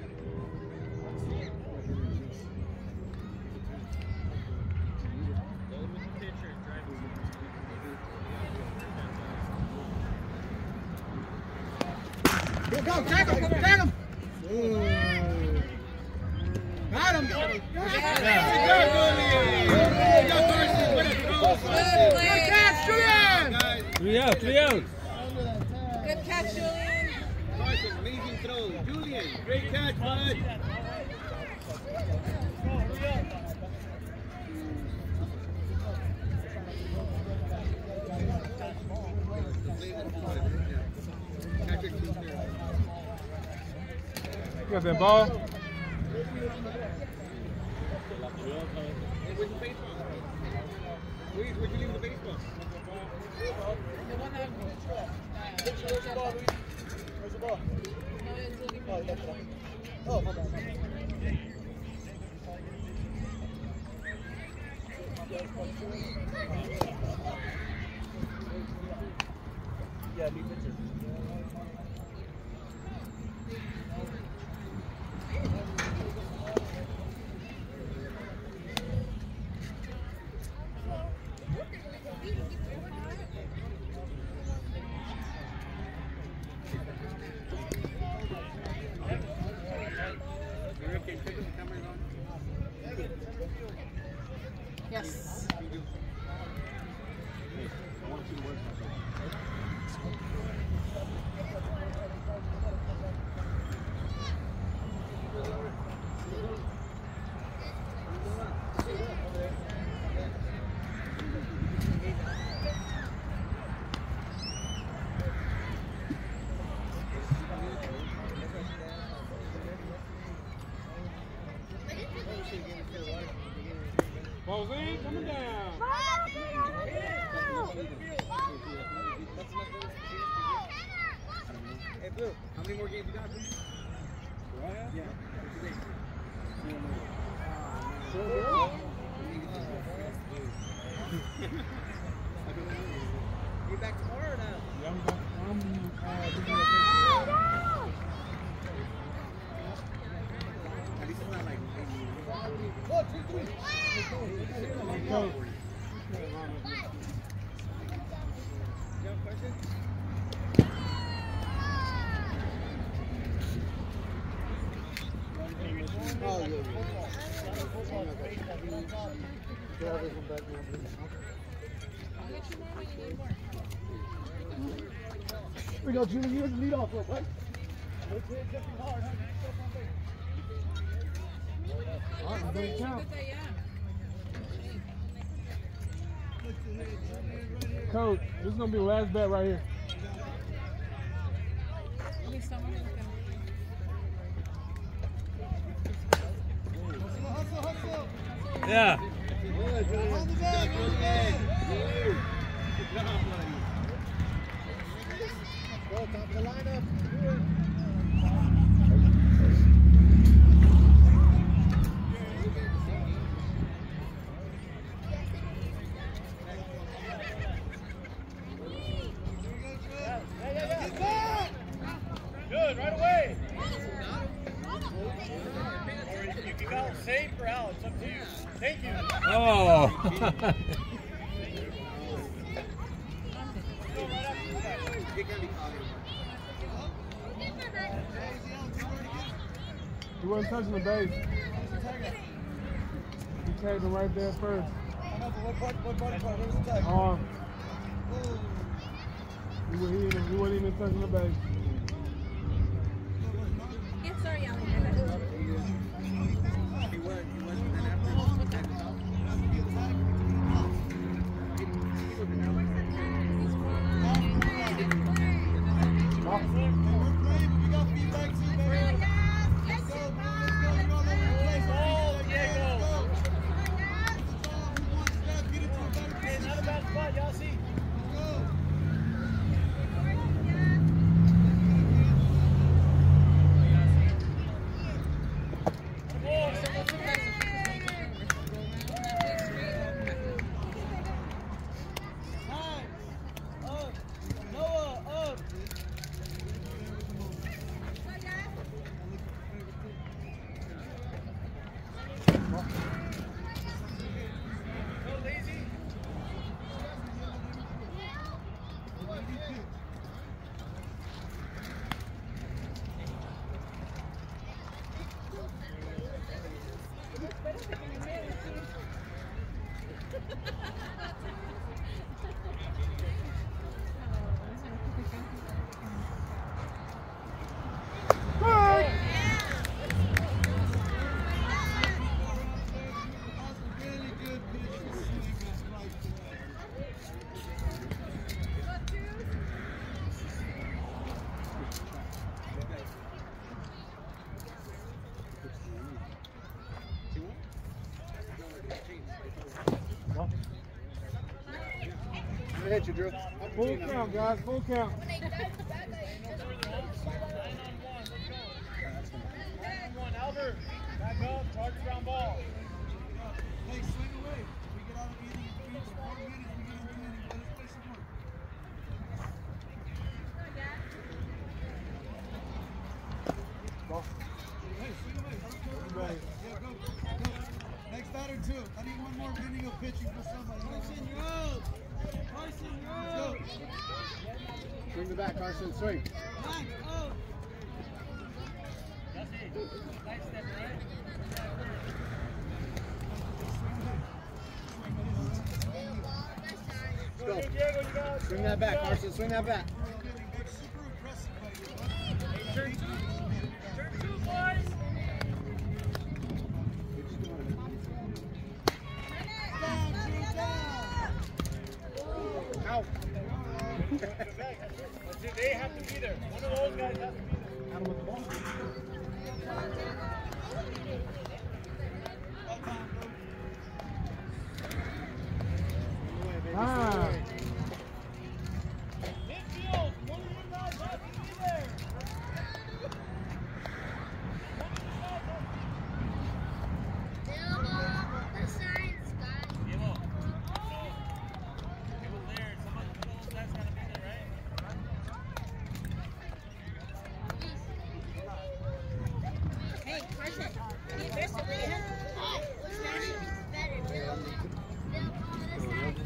Load with the pitcher and drive Go, tag him, tag him. Got him. Good catch, Julian. 3 out, 3 out. Good catch, Julian. Carson, amazing throw. Julian, great catch, bud. You got that ball? Where's the baseball? Where'd you leave the baseball? The one that. Where's the ball, Luis? Where's the ball? No, it's looking Oh, for you left it up. Oh, my bad. Yeah, new pitcher. Yes. Ball's in, coming down. Hey, Blue, how many more games you got? Yeah. You back tomorrow or no? Yeah, I'm At least it's not like 1, 2, 3. Coach. You have a question? Oh, yeah. Grab this one back now, please. I'll get you more when you need more. Here we go, Junior. You're the lead off, right? Big count. Good day, yeah. Coach, this is going to be the last bet right here. At least someone who can. Yeah. Good job, Julian. Good job, buddy. Go, top of the lineup. Good, right away. Or you can go safe or out. It's up to you. Thank you. Oh. You're gonna be calling. He wasn't touching the base. He tagged him right there first. What body part? Where's the tag? Arm. He wasn't even touching the base. Yeah, sorry, Alan. He was. Then after. I'm gonna hit you, Drew. Full count, guys. Full count. Albert, back up, charge the ground ball. Hey, swing away. We get out of the inning in 4 minutes. We get into the inning. Let us play some more. Hey, swing away. Right. Yeah, go. Next batter, too. I need one more inning of pitching for somebody. Carson, you're out. Carson, you're out. Swing the bat, Carson. Swing. Back, out. That's it. Nice step, right? Let's go. Swing that bat, Carson. Swing that bat. Super impressive by you. Turn two, boys. Out. They have to be there. One of those guys has to be there. Out with the ball. Ah. Midfield, one of you guys has to be there. Hey, Carson, be aggressive, man. What's that? Better, Bill. Bill, this side.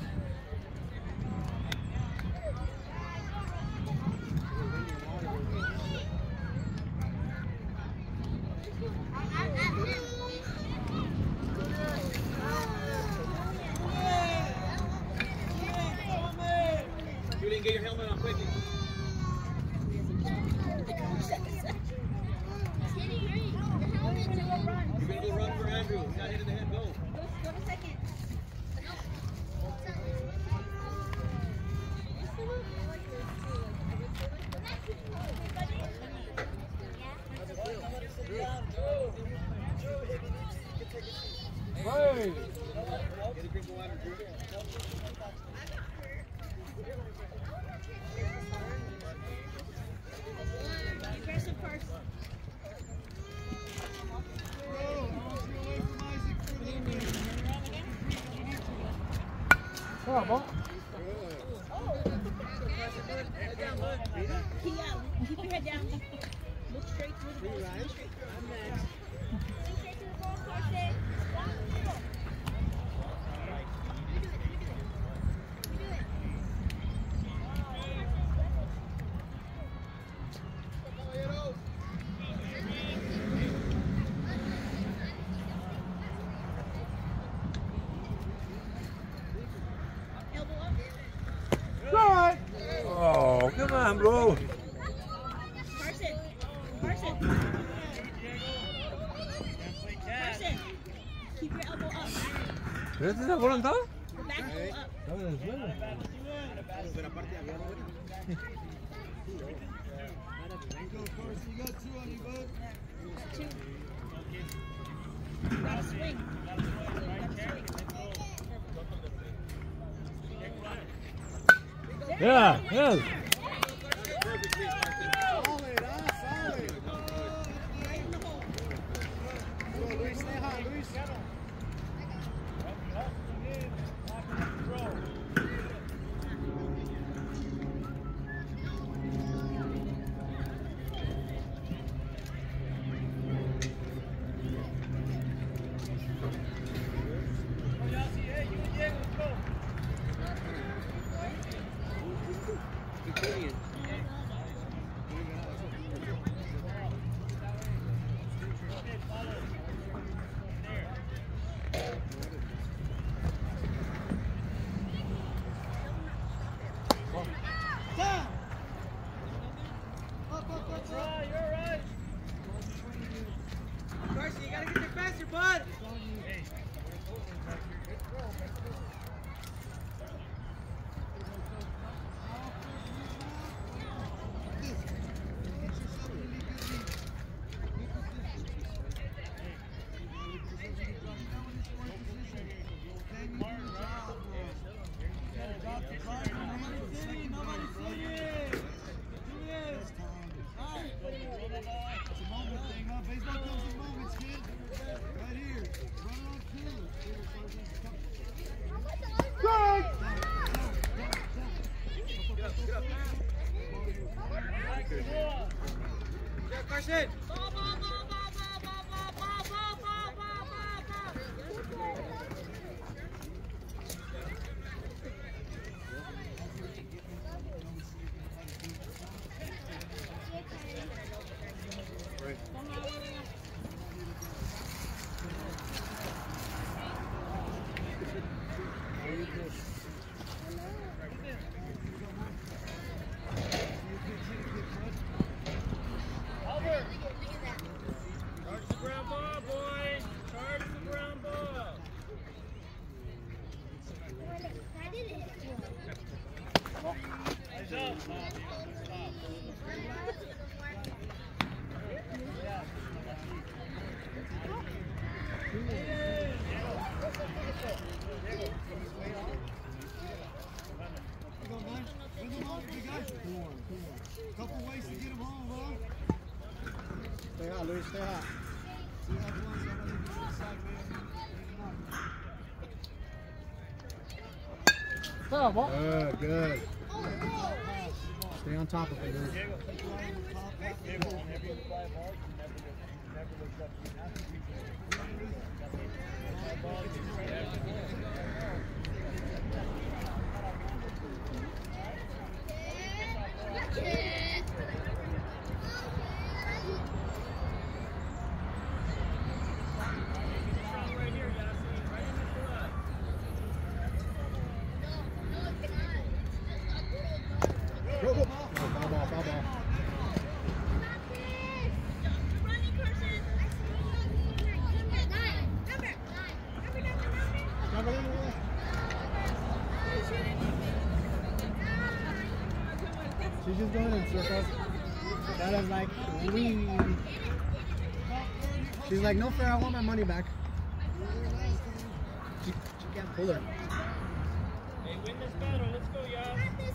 Julian, get your helmet on quickly. You're gonna go run for Andrew. He's got hit in the head. Go. Go to second. Hey. Get a drink of water, Drew. Aggressive first. Come on, ball. Keep your head down. Look straight through the ball. Look straight through. I'm next. Look straight through the ball, Carson. Elbow up. Right. Oh, come on, bro. Carson. Carson. Carson. Keep your elbow up. ¿Ves esa voluntad? The back elbow up. Estaba en el suelo. Pero aparte había ahora. Go, Carson. You got 2 on you, bud. Two. You gotta swing. Yeah, yeah. Solid, solid. Right in the hole. Go, Luis. Stay high, Luis. Keep Carson. Couple ways to get him home, bro. Stay hot, Luis, stay hot. See how close I'm gonna get to the side, man. Foul ball. Good, good. Stay on top of it, Luis. Go, go. Foul ball, foul ball. She's just going in circles. That is like, wee. She's like, no fair, I want my money back. She can't pull it. Hey, win this battle. Let's go, y'all.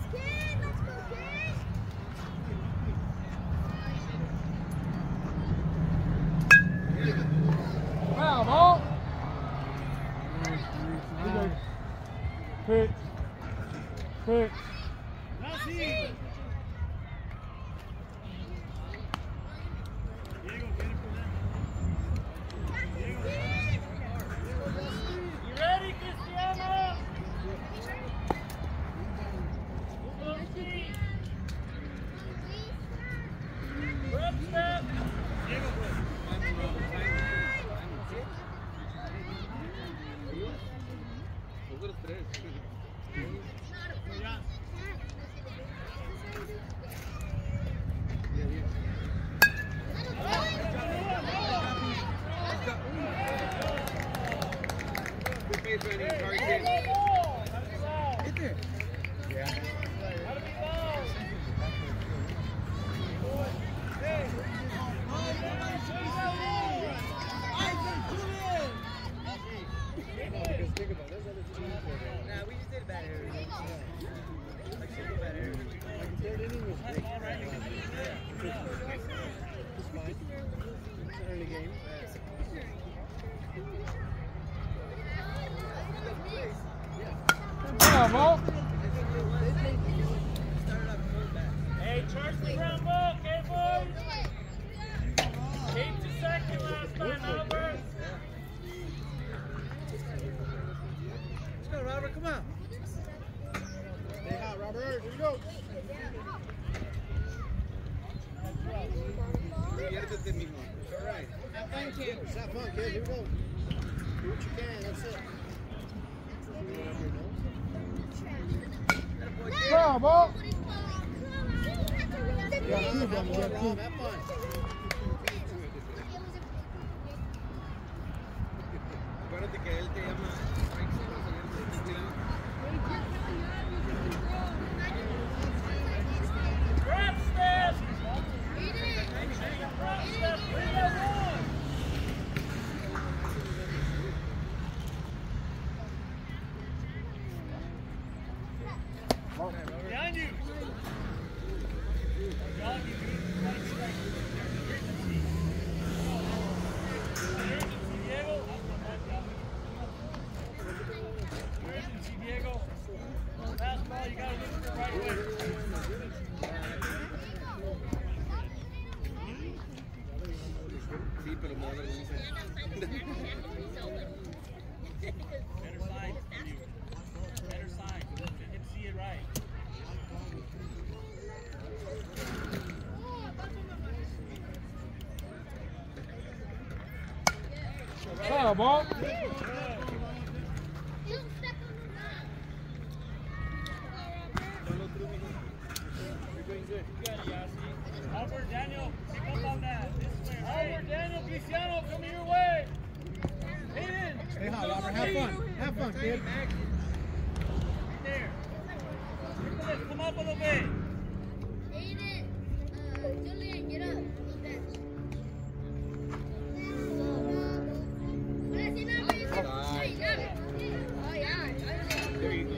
Foul ball. Pitch. Pitch. You ready, Cristiano? Rub step. Foul ball. Hey, charge the ground ball, okay, boys? Came to second last time, Albert. Let's go, Robert, come on. Stay hot, Robert. Here we go. All right. Have fun, kid. Have fun, kid. Here we go. Do what you can. That's it. Foul ball. Have fun. Have fun. Acuérdate que él te llama. Grab step. Grab step. 3-1. Behind you. Urgency, Diego. Fastball, you gotta look for it right away. Better side for you. Better side. Let him see it right. Foul ball. Albert, Daniel, pick up on that. This way, right? Albert, Daniel, Cristiano, coming your way. Hayden. Stay hot, Robert. Have fun. Have fun, kid. There. Nicholas, come up a little bit. Julian, get up. Oh, yeah. There you go.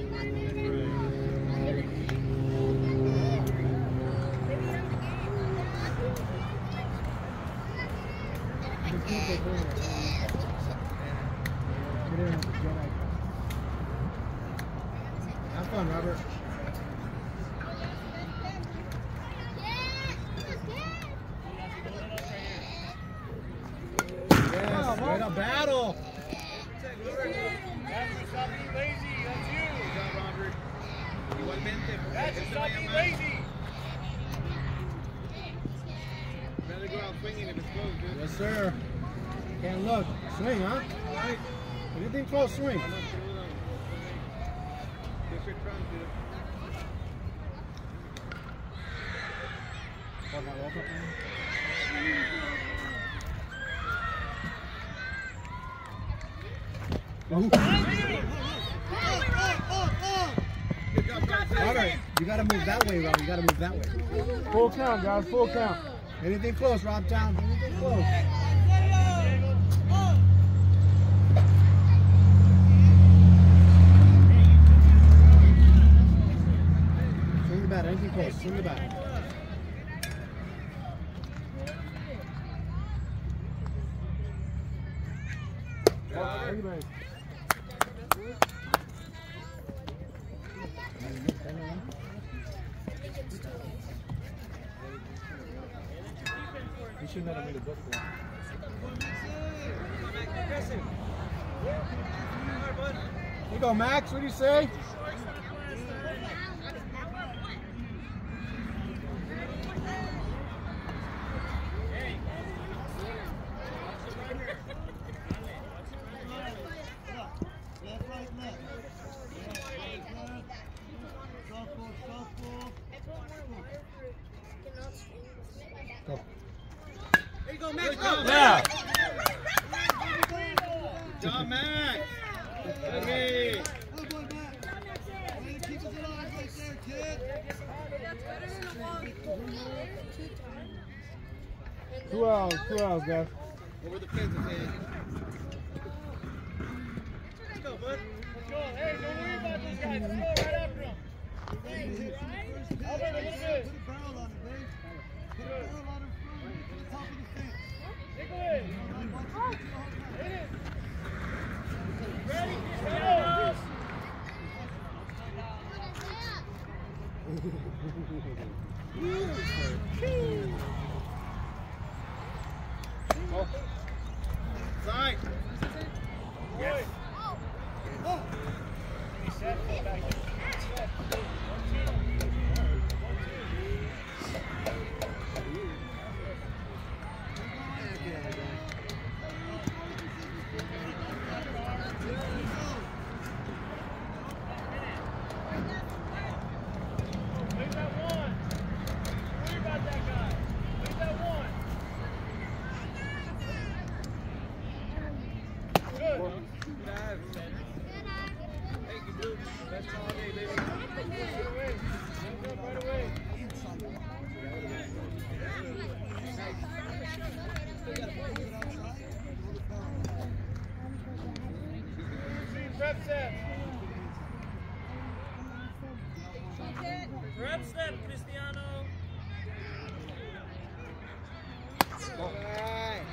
Have fun, Robert. Yes, way to battle. That's stop being lazy. That's you. Good job, Robert. Igualmente. That's stop being lazy. Rather go out swinging if it's close, dude. Yes, sir. Can't look. Swing, huh? All right. Anything close, swing. Different runs, dude. Good job, guys. Robert, you gotta move that way, Rob. You gotta move that way. Full count, guys. Full count. Anything close, Rob Town. Anything close. Swing the bat. Anything close. Swing the bat. You shouldn't have made a book for him. Here you go, Max. What do you say? Go. There you go, Max. Go. Yeah. Good job, Max. Okay. Good boy, Matt. Way to keep us alive right there, kid. That's better than a walk. 2 hours. 2 hours, guys. Over the fence, okay. Let's go, bud. Let's go. Hey, don't worry about those guys. Let's go right after them. Albert, a little bit. Put a barrel on it, Dave. Put a barrel on it from the top of the fence. Nicholas. All right, Hit it. Ready, Cristiano. Side. Yes. He set it back there. Set. 1, 2. 1, 2. Leave that one. Don't worry about that guy. Leave that one. Good. Good eyes. Thank you, dude. That's all day, baby. Right away. Hands up right away. Rep step. Rep step, Cristiano. Alright.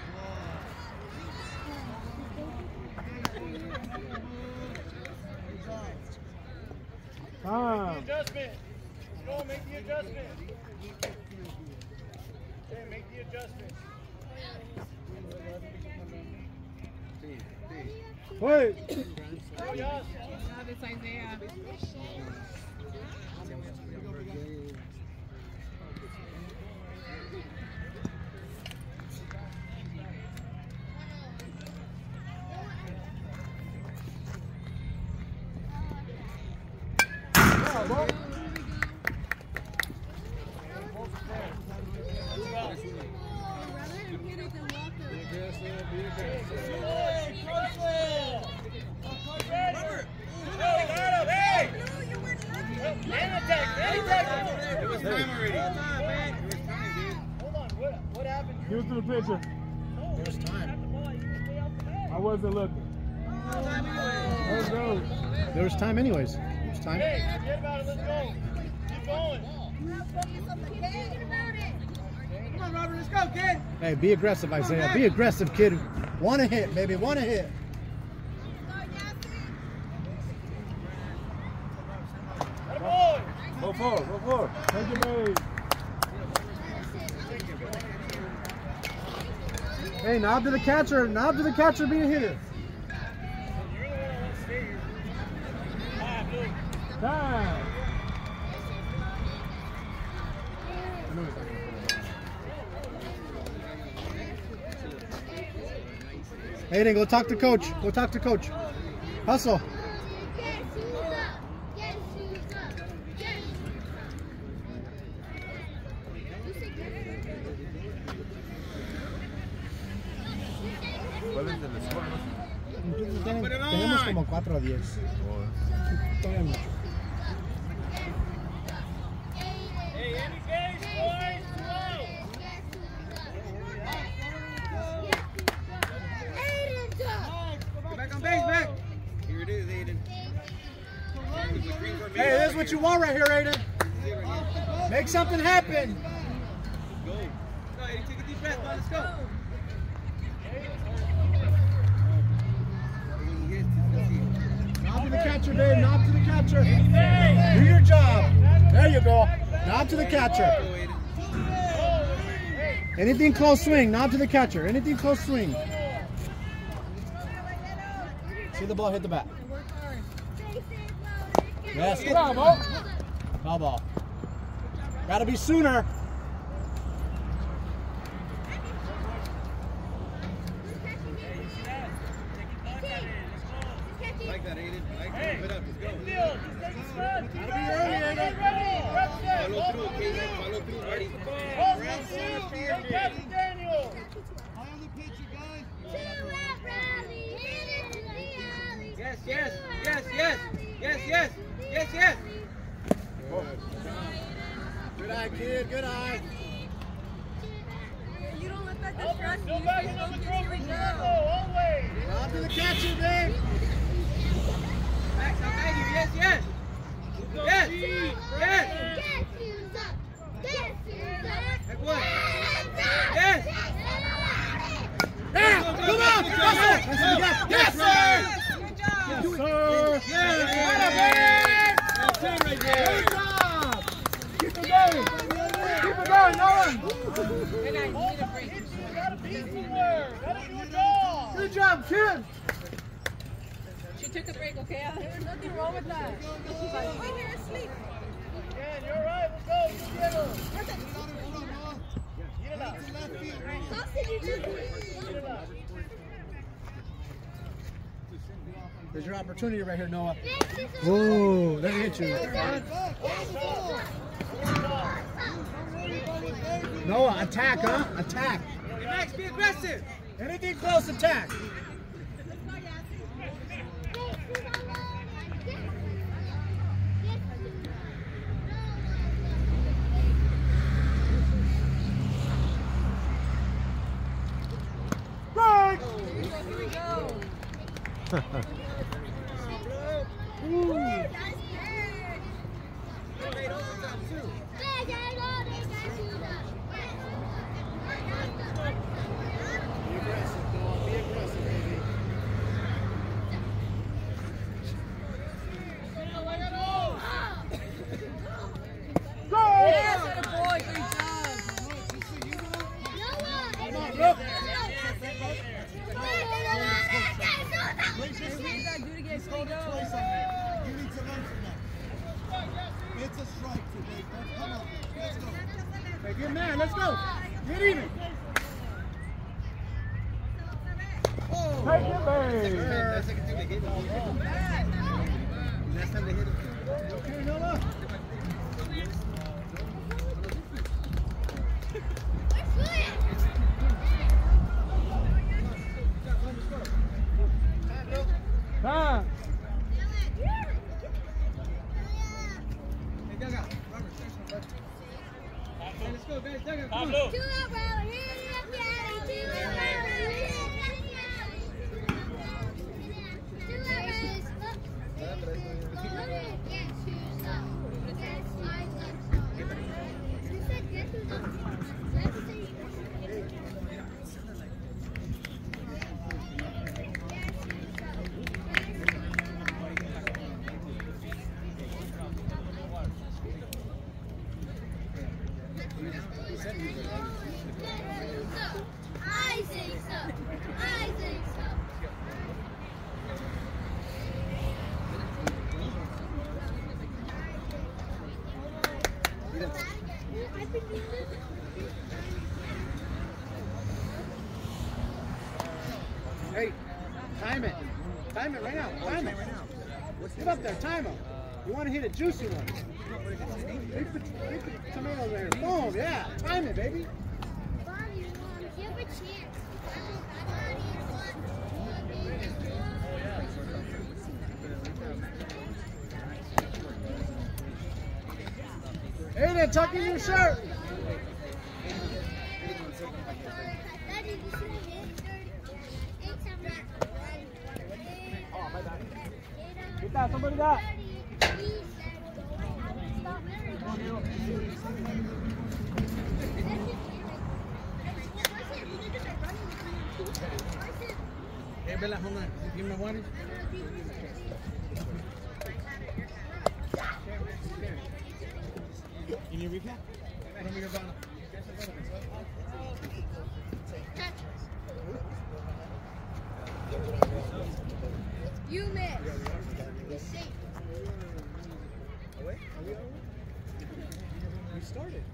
Time. Adjustment. Go, make the adjustment. Okay, make the adjustment. Wait. It's Isaiah. Give it to the pitcher. There's time. I wasn't looking. Let's go. There was time anyways. There's time. Hey, forget about it. Let's go. Keep going. Come on, Robert, let's go, kid. Hey, be aggressive, Isaiah. Be aggressive, kid. Want to hit, baby. Want to hit. Go forward, go forward. Take your base. Hey, knob to the catcher. Knob to the catcher. Be a hitter. Time. Hayden, go talk to coach. Go talk to coach. Hustle. Tenemos como 4 a 10. Todavía mucho. Hey, any base, boys? Slow. Get back on base, back. Here it is, Aiden. Hey, this is what you want right here, Aiden. Make something happen. Go. Go, Aiden, take a deep breath, man. Let's go. Knob to the catcher, babe. Knob to the catcher. Do your job. There you go. Knob to the catcher. Go, Aiden. Anything close swing. Knob to the catcher. Anything close swing. See the ball hit the bat. Yes. Bravo. Foul ball. Gotta be sooner. Like that, Aiden. Like that. Put up. Let's go. Follow through, okay? Follow through, buddy. Daniel. High on the pitcher, guys. Yes, yes, yes, yes, yes, yes, yes, yes. Good eye, kid. Good eye. You don't let that distract Go you. back Just into the focus throw right for now. Jericho, always. Knob to the catcher, babe. Max, I'll tag you. Yes, yes. Yes, yes. Like what? Yes. Yeah, come on. Yes, sir. Good job. Yes, sir. Yes. That's it right there. Good job. Keep it going. Keep it going, Nolan. Good night. You need a break. Gotta be somewhere. Gotta do a job. Good job, kid. She took a break, okay? There's nothing wrong with that. She's like, we're here asleep. Yeah, you're right. Let's go. You get him. Get out in front, Noah. Get it out. To left field, Noah. How did you just Get it out. There's your opportunity right here, Noah. Oh, let me hit you. Noah, attack, huh? Attack. Max, be aggressive. Anything close, attack. Break. Here we go. Yes, atta boy. Good job. Hey, get mad. Let's go. Get even. Oh. Take it, babe. That's second time they gave him. Last time they hit him. Okay, Noah. Time. Hey, Doug out. Robert, hey, let's go, guys. Doug out. Come on. Pablo. Hey, time it. Time it right now. Time it. Get up there. Time him. You want to hit a juicy one. Big tomato there. Boom. Yeah. Time it, baby. Aiden, tuck in your shirt. Get that, somebody that. Hey, Bella, hold on. Give me water. Can you read that? You missed. We started.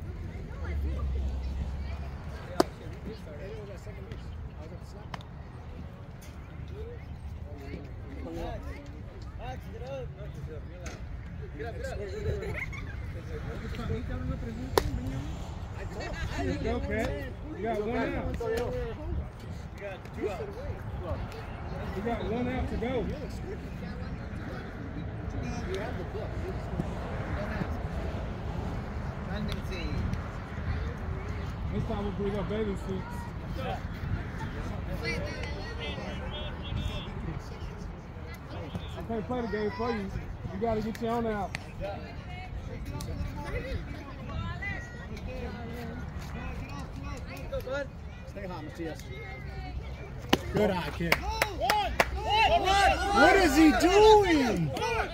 There you go, Cat. You got one out. You got one out to go. This time we'll bring up bathing suits. I can't play the game for you. You got to get your own out. Stay hot, Matthias. Good eye, kid. What is he doing?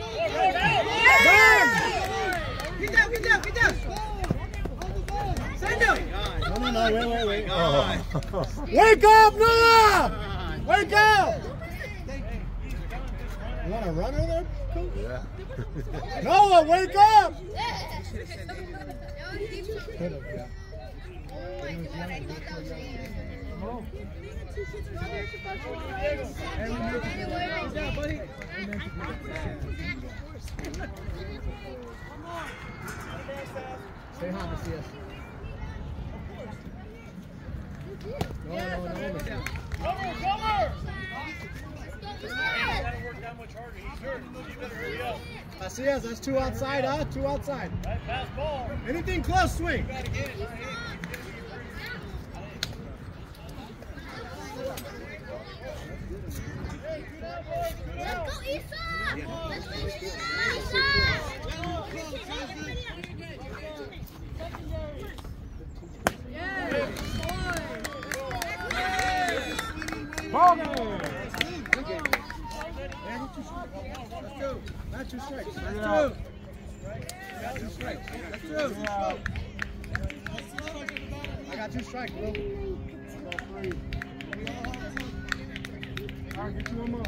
Get down, get down, get down. Send him. No, wait. Wake up, Noah! Wake up! You want a runner there, Coach? Yeah. Noah, wake up! Stay hot, Matthias. No. Cover! That'll work that much harder. He's hurt. You better hurry up. Matthias, that's two outside, huh? Two outside. Right, pass ball. Anything close, swing. You gotta get it. Right? Let's go, Issa! Let's go, Ball game! That's two. Not two strikes. That's Yeah. two. Got two strikes. That's two. Yeah. I got two strikes, bro. All right, get you one more.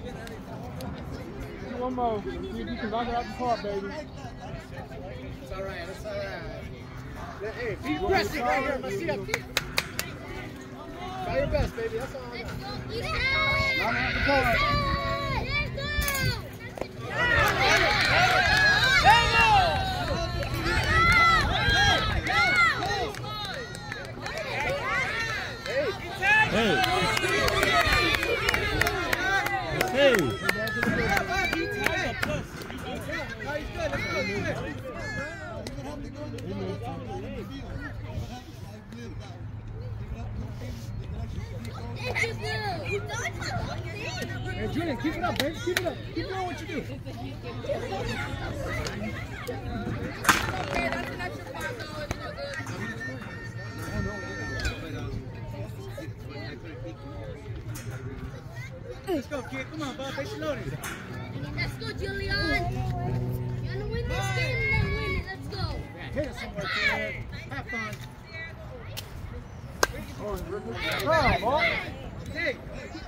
Get you one more. See if you can knock it out the park, baby. It's all right. Hey, be aggressive right here, Marcia. Try your best, baby. That's all I got. Not have to call it. Hey. Hey. Hey, Julian, keep it up, baby. Keep it up. Keep doing what you do. Okay, that's an extra $5. Let's go, kid. Come on, Bob. Base loaded. Let's go, Julian. You want to win this game? Then win it. Let's go. Hit it somewhere, kid. Have fun. Come on. Hey.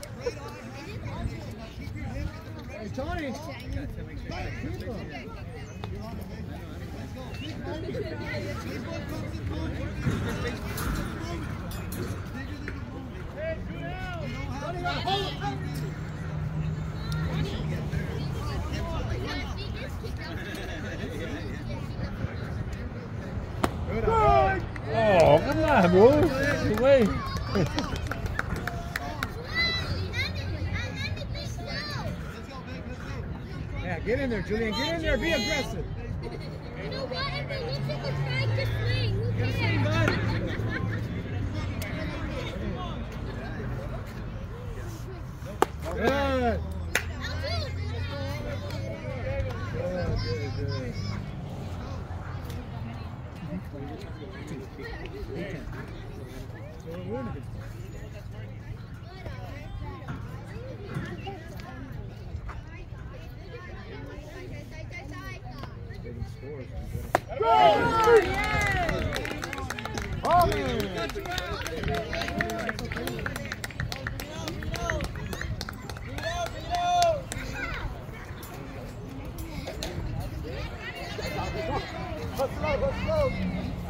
Hey, Tony. Keep him. Oh, come on, boy. Good way. Yeah, get in there, Julian. Get in there. Be aggressive. You know what? If it looks like a strike, just swing. Who Gotta swing, cares? bud. Good. Let's go.